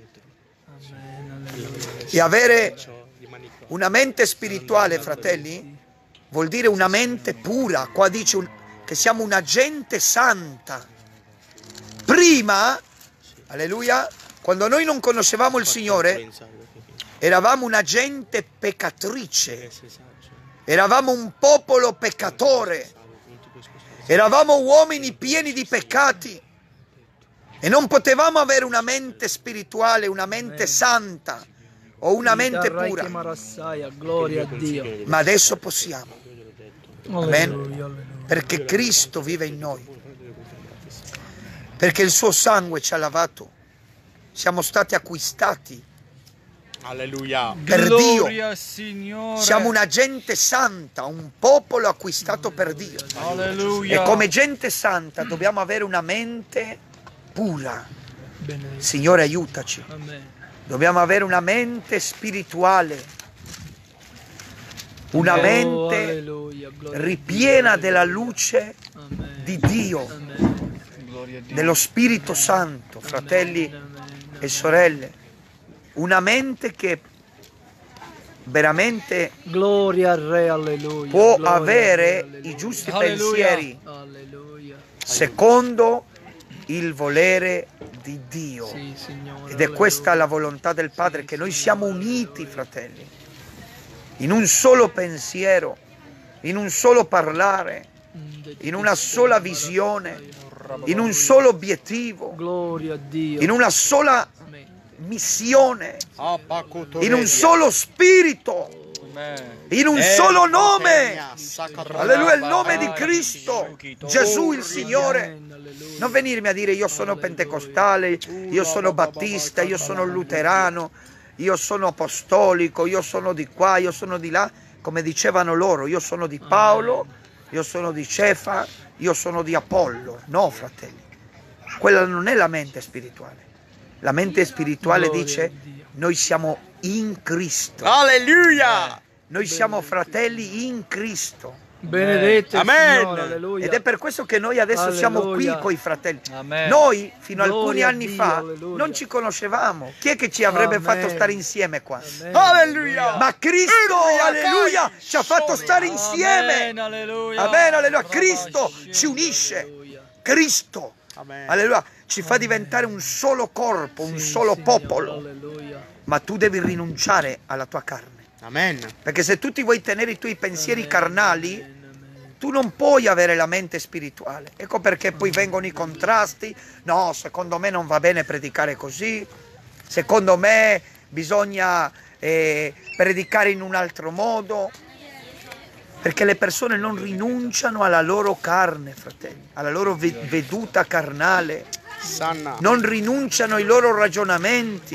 E avere una mente spirituale, fratelli, vuol dire una mente pura. Qua dice un, che siamo una gente santa. Prima, alleluia, quando noi non conoscevamo il Signore, eravamo una gente peccatrice. Eravamo un popolo peccatore. Eravamo uomini pieni di peccati. E non potevamo avere una mente spirituale, una mente santa o una mente pura. Gloria a Dio. Ma adesso possiamo. Alleluia, Amen. alleluia. Perché Cristo vive in noi. Perché il suo sangue ci ha lavato. Siamo stati acquistati Alleluia. per Gloria Dio. Signore. Siamo una gente santa, un popolo acquistato per Dio. Alleluia. E come gente santa dobbiamo avere una mente pura. Benedetto. Signore, aiutaci. Amen. Dobbiamo avere una mente spirituale. Una Oh, mente alleluia, gloria a ripiena Dio. della luce Amen. di Dio, Amen. Gloria a Dio. dello Spirito Santo, fratelli Amen. e sorelle. Una mente che veramente Gloria al Re, alleluia. può Gloria al avere Re, alleluia. i giusti Alleluia. pensieri Alleluia. secondo il volere di Dio. Sì, Signore. Ed è questa alleluia. la volontà del Padre, che noi siamo uniti, fratelli, in un solo pensiero, in un solo parlare, in una sola visione, in un solo obiettivo, Gloria a Dio. in una sola Amen. missione, in un solo spirito, Amen. in un Eh, solo nome. Alleluia, il nome di Cristo, Gesù il Signore. Amen, alleluia. Non venirmi a dire io sono pentecostale, io sono battista, io sono luterano, io sono apostolico, io sono di qua, io sono di là, come dicevano loro, io sono di Paolo, io sono di Cefa, io sono di Apollo. No, fratelli, quella non è la mente spirituale. La mente spirituale Gloria dice a Dio. noi siamo in Cristo, Alleluia. noi siamo fratelli in Cristo. Benedetto il Amen. Signore, alleluia. Ed è per questo che noi adesso siamo qui Alleluia. con i fratelli. Amen. Noi fino a Gloria alcuni a anni Dio, fa alleluia. non ci conoscevamo. Chi è che ci avrebbe Amen. fatto stare insieme qua? Amen. Alleluia. Ma Cristo, alleluia, ci ha fatto stare Amen, insieme. alleluia. Amen, alleluia. Cristo ci unisce. Alleluia. Cristo, Amen. alleluia, ci fa diventare un solo corpo, un Sì, solo Signore, popolo. Alleluia. Ma tu devi rinunciare alla tua carne. Amen. Perché se tu ti vuoi tenere i tuoi pensieri carnali, Amen, amen. tu non puoi avere la mente spirituale. Ecco perché poi vengono i contrasti. No, secondo me non va bene predicare così. Secondo me bisogna eh, predicare in un altro modo. Perché le persone non rinunciano alla loro carne, fratelli, alla loro ve- veduta carnale. Sanna. Non rinunciano ai loro ragionamenti.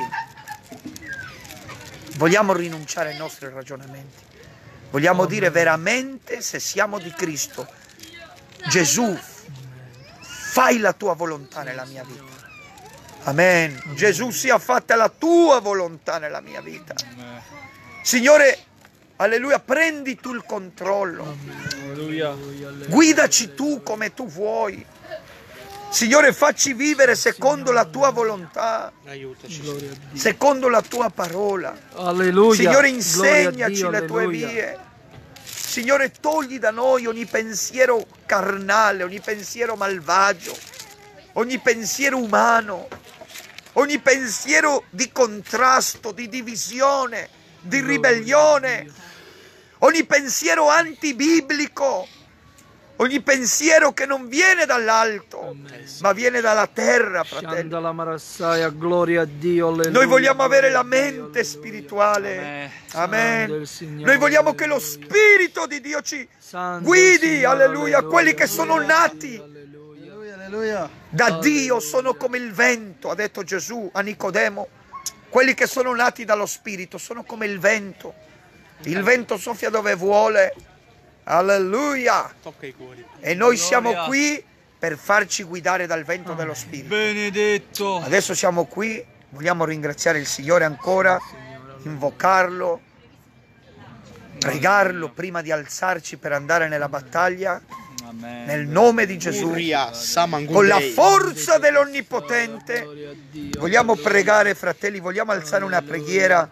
Vogliamo rinunciare ai nostri ragionamenti. Vogliamo dire veramente, se siamo di Cristo, Gesù, fai la tua volontà nella mia vita. Amen. Gesù, sia fatta la tua volontà nella mia vita. Signore, alleluia, prendi tu il controllo. Alleluia. Guidaci tu come tu vuoi. Signore, facci vivere secondo la tua volontà, Aiutaci. Gloria a Dio. secondo la tua parola. Alleluia. Signore, Gloria a insegnaci Dio, le tue alleluia. vie. Signore, togli da noi ogni pensiero carnale, ogni pensiero malvagio. ogni pensiero umano, ogni pensiero di contrasto, di divisione, di ribellione, ogni pensiero antibiblico, ogni pensiero che non viene dall'alto, ma viene dalla terra, fratelli. Gloria a Dio, alleluia. Noi vogliamo avere la mente spirituale. Amen. Noi vogliamo che lo Spirito di Dio ci guidi, alleluia. Quelli che sono nati da Dio sono come il vento, ha detto Gesù a Nicodemo. Quelli che sono nati dallo Spirito sono come il vento. Il vento soffia dove vuole. Alleluia! E noi siamo qui per farci guidare dal vento dello Spirito. Benedetto! Adesso siamo qui, vogliamo ringraziare il Signore ancora, invocarlo, pregarlo prima di alzarci per andare nella battaglia. Nel nome di Gesù, con la forza dell'Onnipotente, vogliamo pregare, fratelli, vogliamo alzare una preghiera.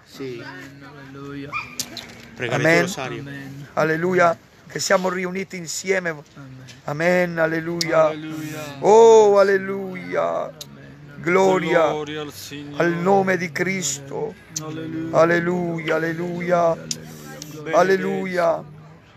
Amen. Alleluia. Che siamo riuniti insieme. Amen, alleluia. Oh, alleluia. Gloria al nome di Cristo. Alleluia, alleluia. Alleluia.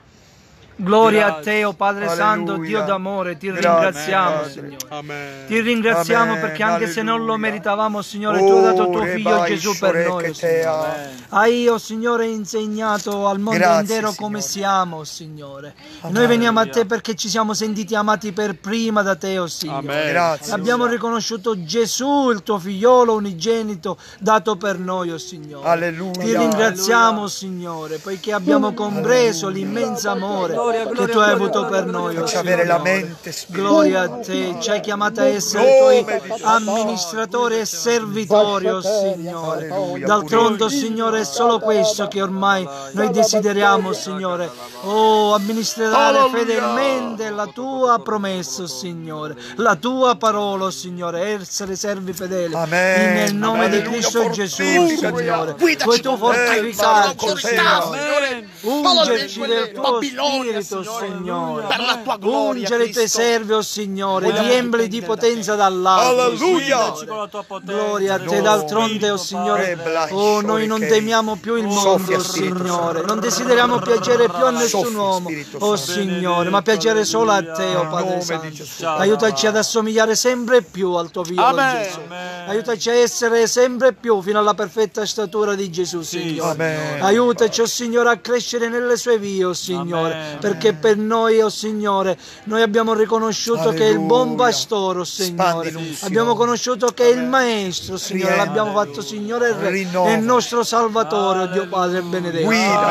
Gloria a te, o Padre Santo, Dio d'amore, ti ringraziamo, Signore. Ti ringraziamo perché anche se non lo meritavamo, Signore, tu hai dato tuo figlio Gesù per noi, Signore. Hai, oh Signore, insegnato al mondo intero come siamo, Signore. Noi veniamo a te perché ci siamo sentiti amati per prima da te, oh Signore. Grazie. Abbiamo riconosciuto Gesù, il tuo figliolo unigenito, dato per noi, oh Signore. Alleluia. Ti ringraziamo, Signore, poiché abbiamo compreso l'immenso amore che tu hai avuto per noi, oh avere la Signore. mente Gloria a te, ci hai chiamato a essere i tuoi amministratori e servitori, oh Signore. D'altronde, oh Signore, è solo questo che ormai noi desideriamo, Signore. Oh, amministrare fedelmente la tua promessa, oh Signore, la tua parola, oh Signore, essere servi fedeli. Amen. Nel nome Amen. di Cristo Alleluia, Gesù, fortifica. Signore. Puoi tu fortificarci, Amen. Signore. Ungerci del tuo Babilonia, Spirito, Signore. Per la tua gloria, Ungere i tuoi Cristo. servi, oh Signore, riempli di potenza dall'alto. Alleluia. Gloria a te, d'altronde, oh Signore. Oh, noi non temiamo più il mondo, oh Signore. Non desideriamo piacere più a nessun uomo, oh Signore, ma piacere solo a te, oh Padre Santo. Aiutaci ad assomigliare sempre più al tuo figlio Gesù. Aiutaci a essere sempre più fino alla perfetta statura di Gesù, Signore. Aiutaci, oh Signore, a crescere nelle sue vie, oh Signore, perché per noi, oh Signore, noi abbiamo riconosciuto che è il buon pastore, oh Signore. Abbiamo conosciuto che è il Maestro, Signore. L'abbiamo fatto, Signore, il Re, è il nostro Salvatore, oh Dio Padre benedetto.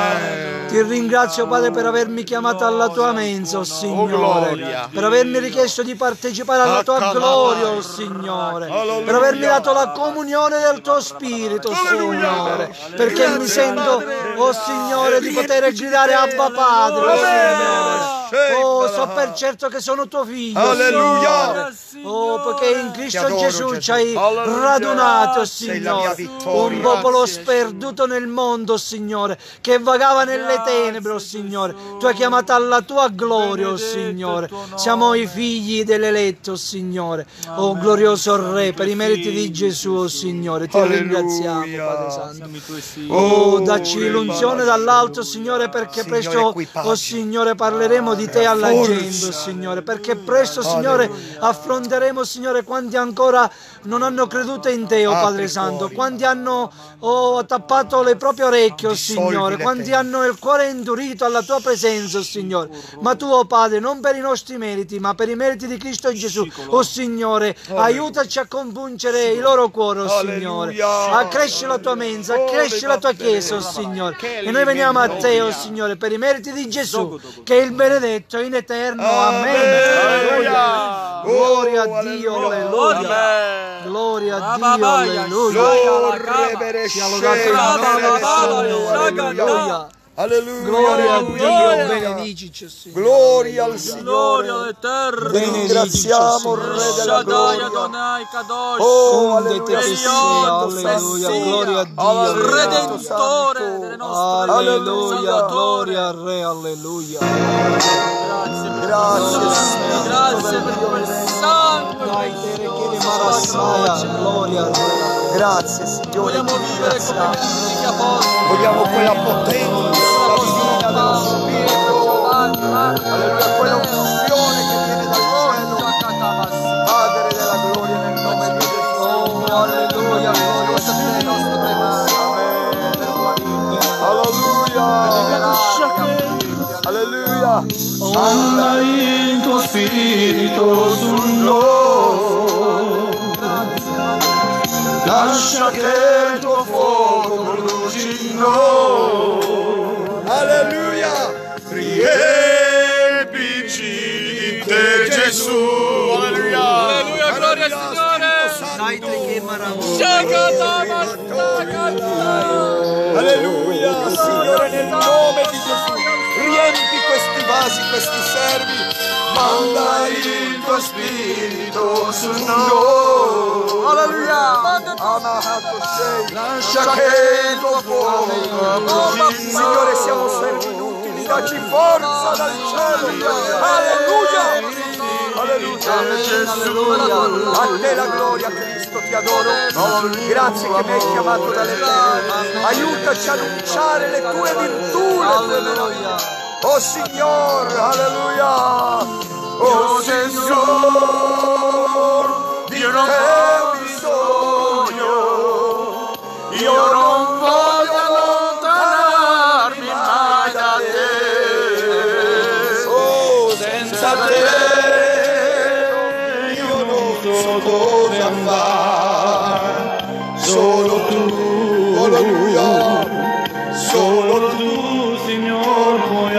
Ti ringrazio, Padre, per avermi chiamato alla tua mensa, oh Signore, per avermi richiesto di partecipare alla tua gloria, oh Signore, per avermi dato la comunione del tuo Spirito, Signore, perché mi sento, oh Signore, di poter gridare Abba Padre, oh Signore. Oh, so per certo che sono tuo figlio, Alleluia. Signore. Oh, perché in Cristo Gesù ci hai radunato, Signore, un popolo sperduto nel mondo, Signore, che vagava nelle tenebre, oh Signore. Tu hai chiamato alla tua gloria, oh Signore. Siamo i figli dell'eletto, Signore. Oh, glorioso Re, per i meriti di Gesù, oh Signore, ti ringraziamo, Padre Santo. Oh, dacci l'unzione dall'alto, Signore, perché presto, oh Signore, parleremo di te alla gente, oh Signore, perché presto, Signore, affronteremo, Signore, quanti ancora non hanno creduto in te, oh Padre Santo, quanti hanno oh, tappato le proprie orecchie, oh Signore, quanti hanno il cuore indurito alla tua presenza, oh Signore, ma tu, oh Padre, non per i nostri meriti, ma per i meriti di Cristo Gesù, oh Signore, aiutaci a compuncere il loro cuore, oh Signore, a crescere la tua mensa, a crescere la tua chiesa, oh Signore, e noi veniamo a te, oh Signore, per i meriti di Gesù, che è il benedetto in eterno, amen. Gloria a Dio, alleluia. Gloria a Dio, alleluia. Sia lodato il nome del Signore, alleluia. Alleluia. Gloria a alleluia. Dio, benedicici, Signore. Gloria al Signore. Gloria all'Eterno. Ti ringraziamo, Re della Shaddai gloria. Adonai Kadosh. Oh, Condete che sia, alleluia, gloria a Dio. Il Redentore delle nostre Alleluia, Alleluia. gloria al Re, alleluia. Grazie, Grazie, Signore. Grazie per quel sangue. Dai, te rechiede Marassaya, gloria al Re. Grazie, Signore. Vogliamo ti vivere come ringraziamo. antichi apostoli. Vogliamo quella potenza divina dello Spirito. Alleluia, quella unzione che viene dal cielo. Padre della gloria, nel nome di Gesù. Oh, alleluia, gloria a Dio. Alleluia. Alleluia. Manda il tuo spirito su noi, lascia che il tuo fuoco bruci in noi. Alleluia. Riempici di te, Gesù. Alleluia. Alleluia, gloria al Signore. Dai, te che maraviglia. Alleluia, Signore, nel nome di Gesù. Riempi questi vasi, questi servi. Manda il tuo spirito su noi. Alleluia. Amato sei. Lascia che il tuo fuoco bruci in noi. Signore, siamo servi inutili. Dacci forza dal cielo. Alleluia. Alleluia. Alleluia. A te la gloria, Cristo, ti adoro. Grazie che mi hai chiamato dalle tenebre. Aiutaci a annunciare le tue virtù, le tue meraviglie. Oh Signore, alleluia. Oh Signore, di te ho bisogno. Io non voglio allontanarmi mai da te. Oh, senza te io non so dove andare. Solo tu, alleluia. Solo tu, Signore, puoi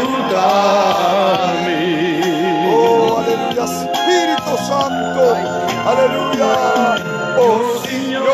aiutarmi. Oh, alleluia, Spirito Santo, alleluia. Oh, Signore,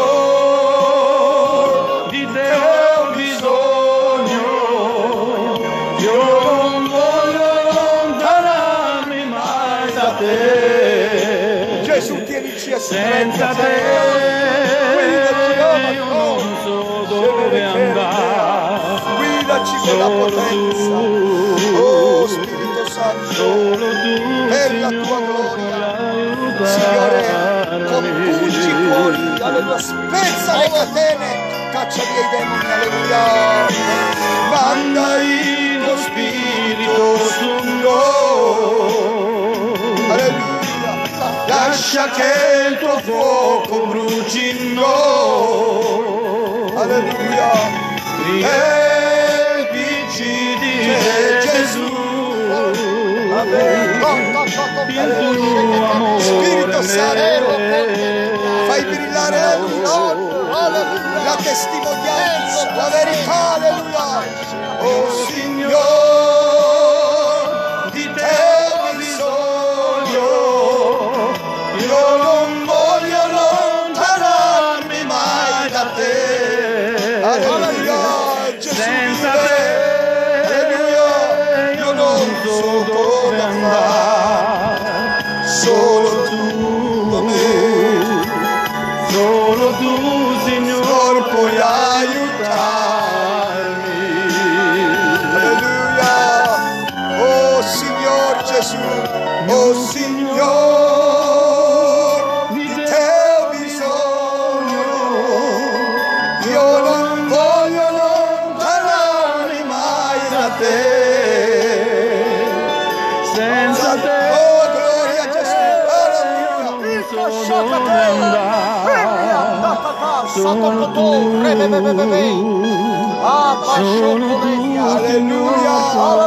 di te ho bisogno. Io non voglio allontanarmi mai da te. Gesù, tienici a senza te. Io non so dove andare. Guidaci con la potenza. Oh Spirito Santo, per la tua gloria. Signore, conduci fuori, alleluia, spezza le catene, caccia via i demoni, alleluia. Manda il tuo spirito su noi. Alleluia. Lascia che il tuo fuoco bruci in noi. Alleluia. Riempici di te, Gesù. Il tuo amore. Spirito Santo, fai brillare la luce, la testimonianza, la verità, alleluia. Oh Signore, di te ho bisogno. Io non voglio allontanarmi mai da te. Alleluia, Gesù, senza te, alleluia, io non so dove andare. Solo tu, solo tu, Signore, puoi aiutarmi. Alleluia. Oh Signor Gesù, oh Signore, di te ho bisogno. Io non voglio allontanarmi mai da te. Senza te, oh gloria a Gesù, alleluia. Solo tu, alleluia,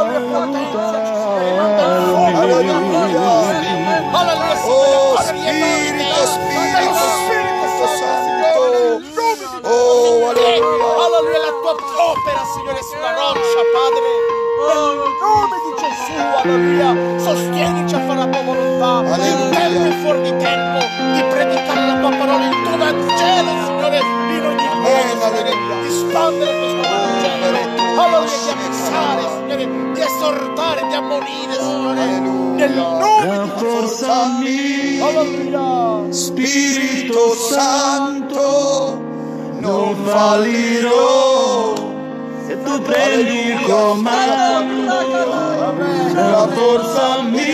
alleluia. Oh Spirito, Spirito, Spirito Santo. Oh alleluia. Alleluia, la tua opera, Signore, sulla roccia, Padre. Nel nome di Gesù, alleluia. Sostienici a fare la tua volontà. In tempo e fuori di tempo, di predicare la tua parola in tuo Vangelo, Signore, in ogni modo, Signore, di spandere questo Vangelo alleluia, di ammazzare, Signore, di esortare, di ammonire, Signore, nel nome di Rafforzami, alleluia. Spirito Santo, non fallirò. se tu prendi il comando, rafforzami,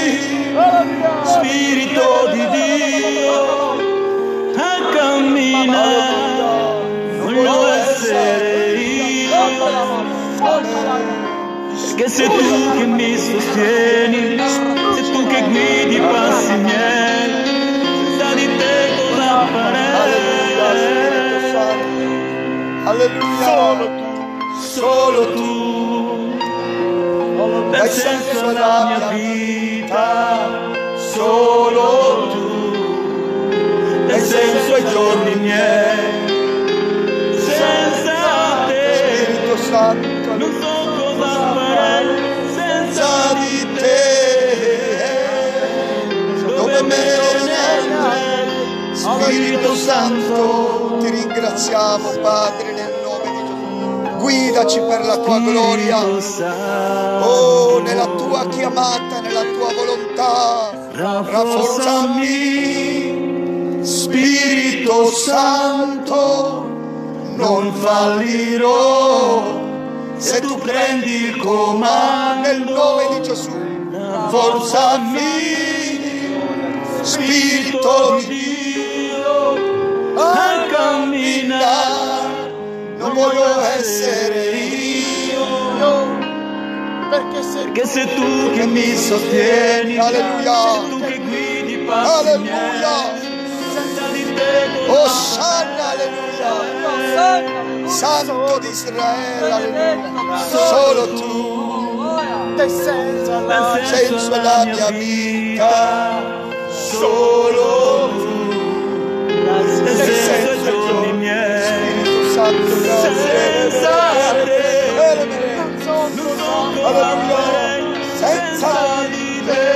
Spirito di Dio, a camminare, voglio essere io, perché sei tu che mi sostieni, sei tu che guidi i passi miei, da di te cosa farei? Alleluia. Solo tu, dai senso alla mia vita, solo tu, dai senso ai giorni miei, senza te, Spirito Santo, non so cosa farei, senza di te, dove me ne andrei, Spirito Santo, ti ringraziamo, Padre, nel nome di Gesù. Guidaci per la tua gloria, oh, nella tua chiamata, nella tua volontà. Rafforzami, Spirito Santo, non fallirò. Se tu prendi il comando, nel nome di Gesù. Rafforzami, Spirito di Dio, a camminare, non voglio essere io, Perché sei perché sei tu che mi sostieni, alleluia, sei tu che guidi i passi alleluia, miei, senza di te oh Sanna, alleluia, Santo di Israele, alleluia, solo tu, dai senso alla senso alla mia vita, solo tu, dai senso ai giorni miei, Spirito Santo, senza te, alleluia, senza di te,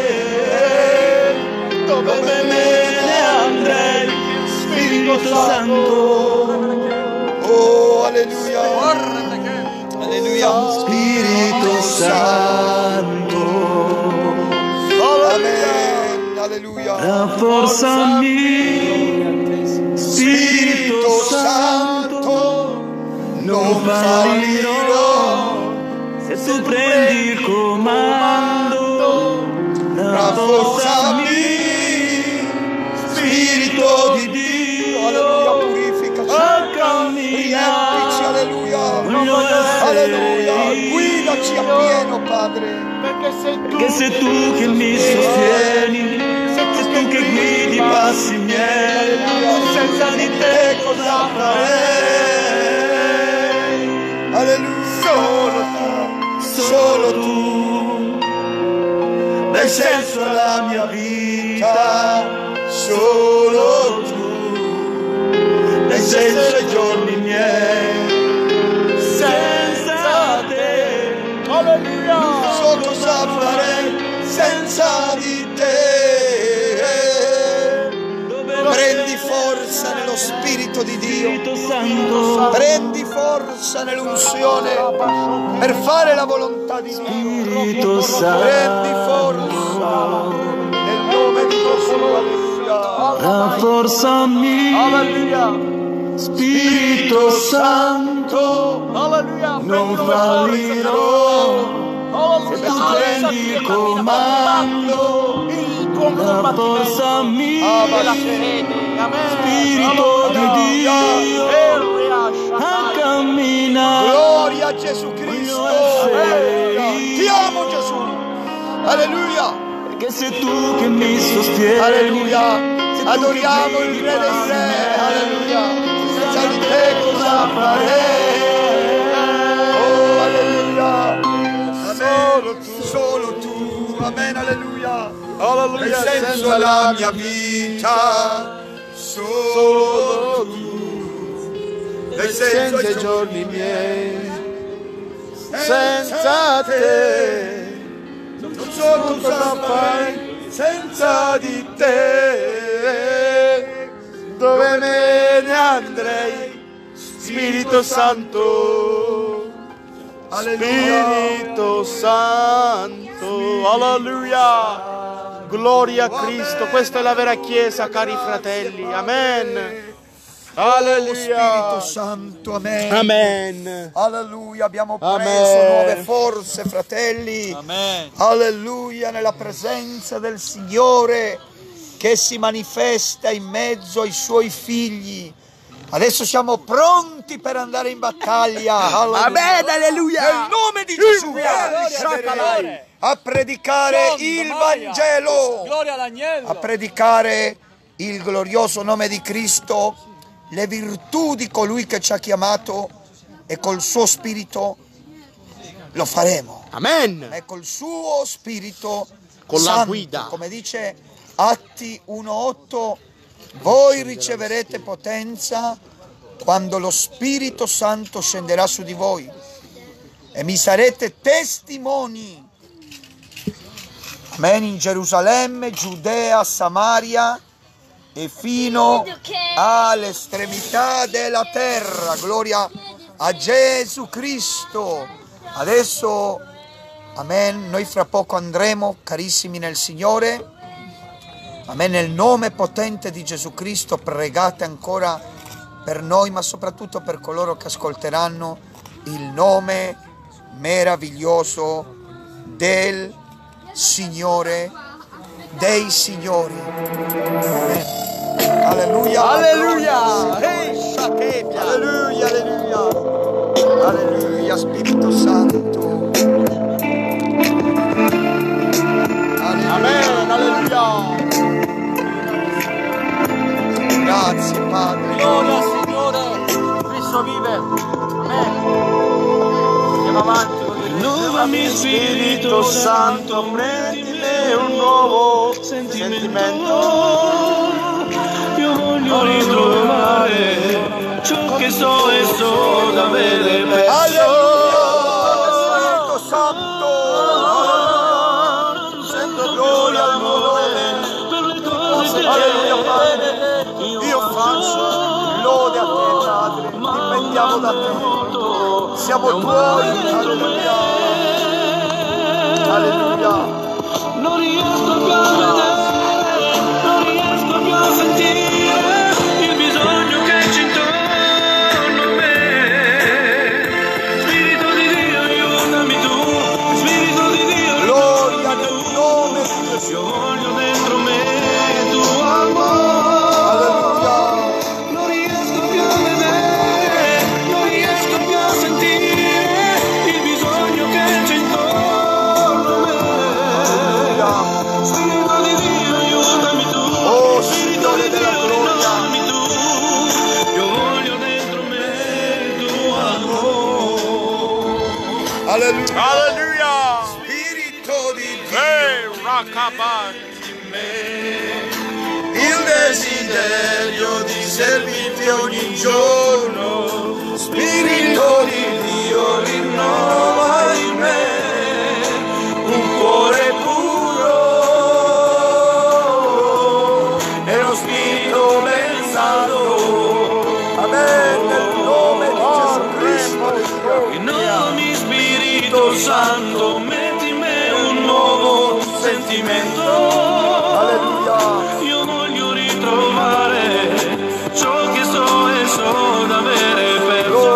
dove me ne andrei, Spirito Santo, oh alleluia, alleluia, Spirito Santo, amen, alleluia, rafforzami, Spirito Santo, non fallirò, se tu prendi il comando, rafforzami, Spirito di Dio, alleluia, purificaci, a camminare, riempici, alleluia, voglio alleluia, essere guidaci appieno, Padre, perché sei tu perché sei tu che mi sostieni, sei tu che guidi i passi miei, senza di te cosa farei? alleluia, solo tu, solo tu, Dai senso alla mia vita, solo tu, dai senso ai giorni miei, senza te, alleluia non so cosa farei senza di te. Prendi forza nello Spirito di Dio, Spirito Santo, prendi forza nell'unzione per fare la volontà di Dio. Spirito Prendi Santo, forza nel nome di Gesù, alleluia. rafforzami, alleluia Spirito Santo, alleluia non fallirò, se tu prendi il comando, il tuo combattimento rafforzami, della fede, amen, Spirito di Dio, a camminare, Gloria a Gesù Cristo, alleluia. Ti amo Gesù, alleluia, perché sei tu che mi sostieni, alleluia. sei tu Adoriamo che il guidi Re dei passi Re, miei, alleluia. Senza di te cosa farei? Oh, alleluia. Solo tu, solo tu, amen, alleluia. Nel senso alla mia vita, solo tu. Nel senso ai giorni miei, senza te, non so cosa fai senza di te, dove me ne andrei, Spirito Santo, Spirito Santo, alleluia, gloria a Cristo, questa è la vera Chiesa, cari fratelli, amen. Alleluia. Spirito Santo, amen. Amen. Alleluia, abbiamo preso Amen. nuove forze, fratelli. Amen. Alleluia, nella presenza del Signore che si manifesta in mezzo ai suoi figli. Adesso siamo pronti per andare in battaglia. Alleluia. Amen, alleluia. Nel nome di Gesù. Gloria A predicare Sonno, il Maia. Vangelo. Gloria all'agnello. A predicare il glorioso nome di Cristo, le virtù di colui che ci ha chiamato, e col suo spirito lo faremo. Amen. E col suo spirito Con la santo, guida. come dice Atti uno otto, voi riceverete potenza quando lo Spirito Santo scenderà su di voi e mi sarete testimoni. Amen. In Gerusalemme, Giudea, Samaria e fino all'estremità della terra. Gloria a Gesù Cristo. Adesso, amen, noi fra poco andremo, carissimi nel Signore. Amen, nel nome potente di Gesù Cristo pregate ancora per noi, ma soprattutto per coloro che ascolteranno il nome meraviglioso del Signore dei Signori. Amen. Alleluia. Alleluia. Hey, Shakebia. Alleluia, alleluia. Alleluia, Spirito Santo. Amen, alleluia. Grazie, Padre. Gloria al Signore. Cristo vive. Amen. Andiamo avanti con il Nuovami Spirito Santo, prendimi un nuovo sentimento. Io voglio ritrovare ciò che so e so d'avere perso. Alleluia, Spirito Santo. Sento Gloria al nome. per le cose Alleluia, che Padre. Io faccio lode a te, Padre. Dipendiamo da te. Siamo tuoi. Alleluia. Alleluia. non riesco più a vedere, non riesco più a sentire il bisogno che c'è intorno a me. Spirito di Dio, aiutami tu, Spirito di Dio, Gloria nel nome di Gesù. io voglio dentro me tu amore. Alleluia. Non riesco più a vedere, non riesco più a sentire il bisogno che c'è intorno a me. Spirito di Dio, aiutami tu. Oh, Spirito Signore di della Dio, gloria. rinnovami tu. Io voglio dentro me il tuo amore. Alleluia. Alleluia. Spirito di Dio. Hey, Rakaban. Il desiderio di servirti ogni giorno. Spirito di Dio, rinnova in me un cuore puro e lo spirito ben saldo. Amen. Nel nome di Gesù Cristo. Rinnovami Spirito Santo, metti in me un nuovo sentimento. Alleluia. Io voglio ritrovare ciò che so e so d'avere perso.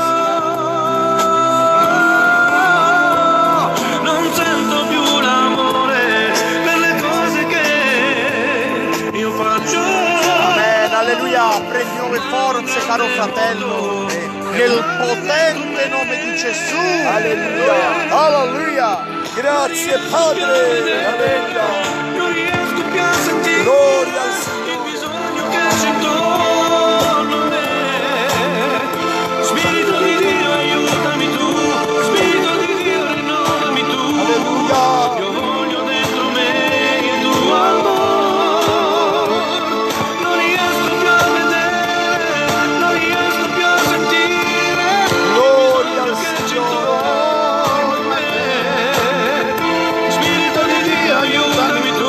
Non sento più l'amore per le cose che io faccio. Amen, alleluia. Prendi nuove forze, caro fratello. Nel potente nome di Gesù. Alleluia. Alleluia. Grazie, Padre. Alleluia. Non riesco più a sentire Gloria al Signore. il bisogno che c'è intorno a me. Spirito di Dio, aiutami tu. Spirito di Dio, rinnovami tu. Alleluia. Io voglio dentro me il tuo amore. Non riesco più a vedere, non riesco più a sentire Gloria al che c'è Signore. intorno a me. Spirito di Dio, aiutami tu.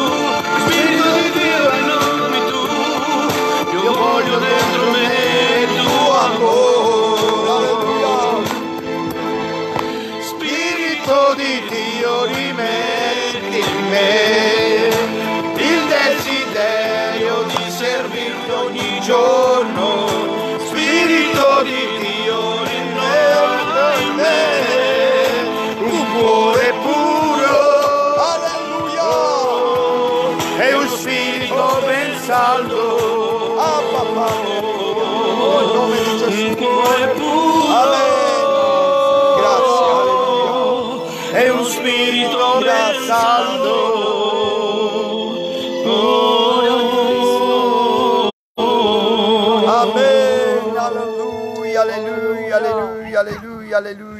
Spirito di Dio rimetti in me il desiderio di servirti ogni giorno. Spirito di Dio rimetti in me un cuore puro, alleluia, e un spirito ben saldo. Ah, papà, oh, in nome di Gesù. Un cuore puro, amen. Grazie, alleluia. E un spirito ben saldo. Oh, oh, amen, alleluia, alleluia, alleluia, alleluia, alleluia.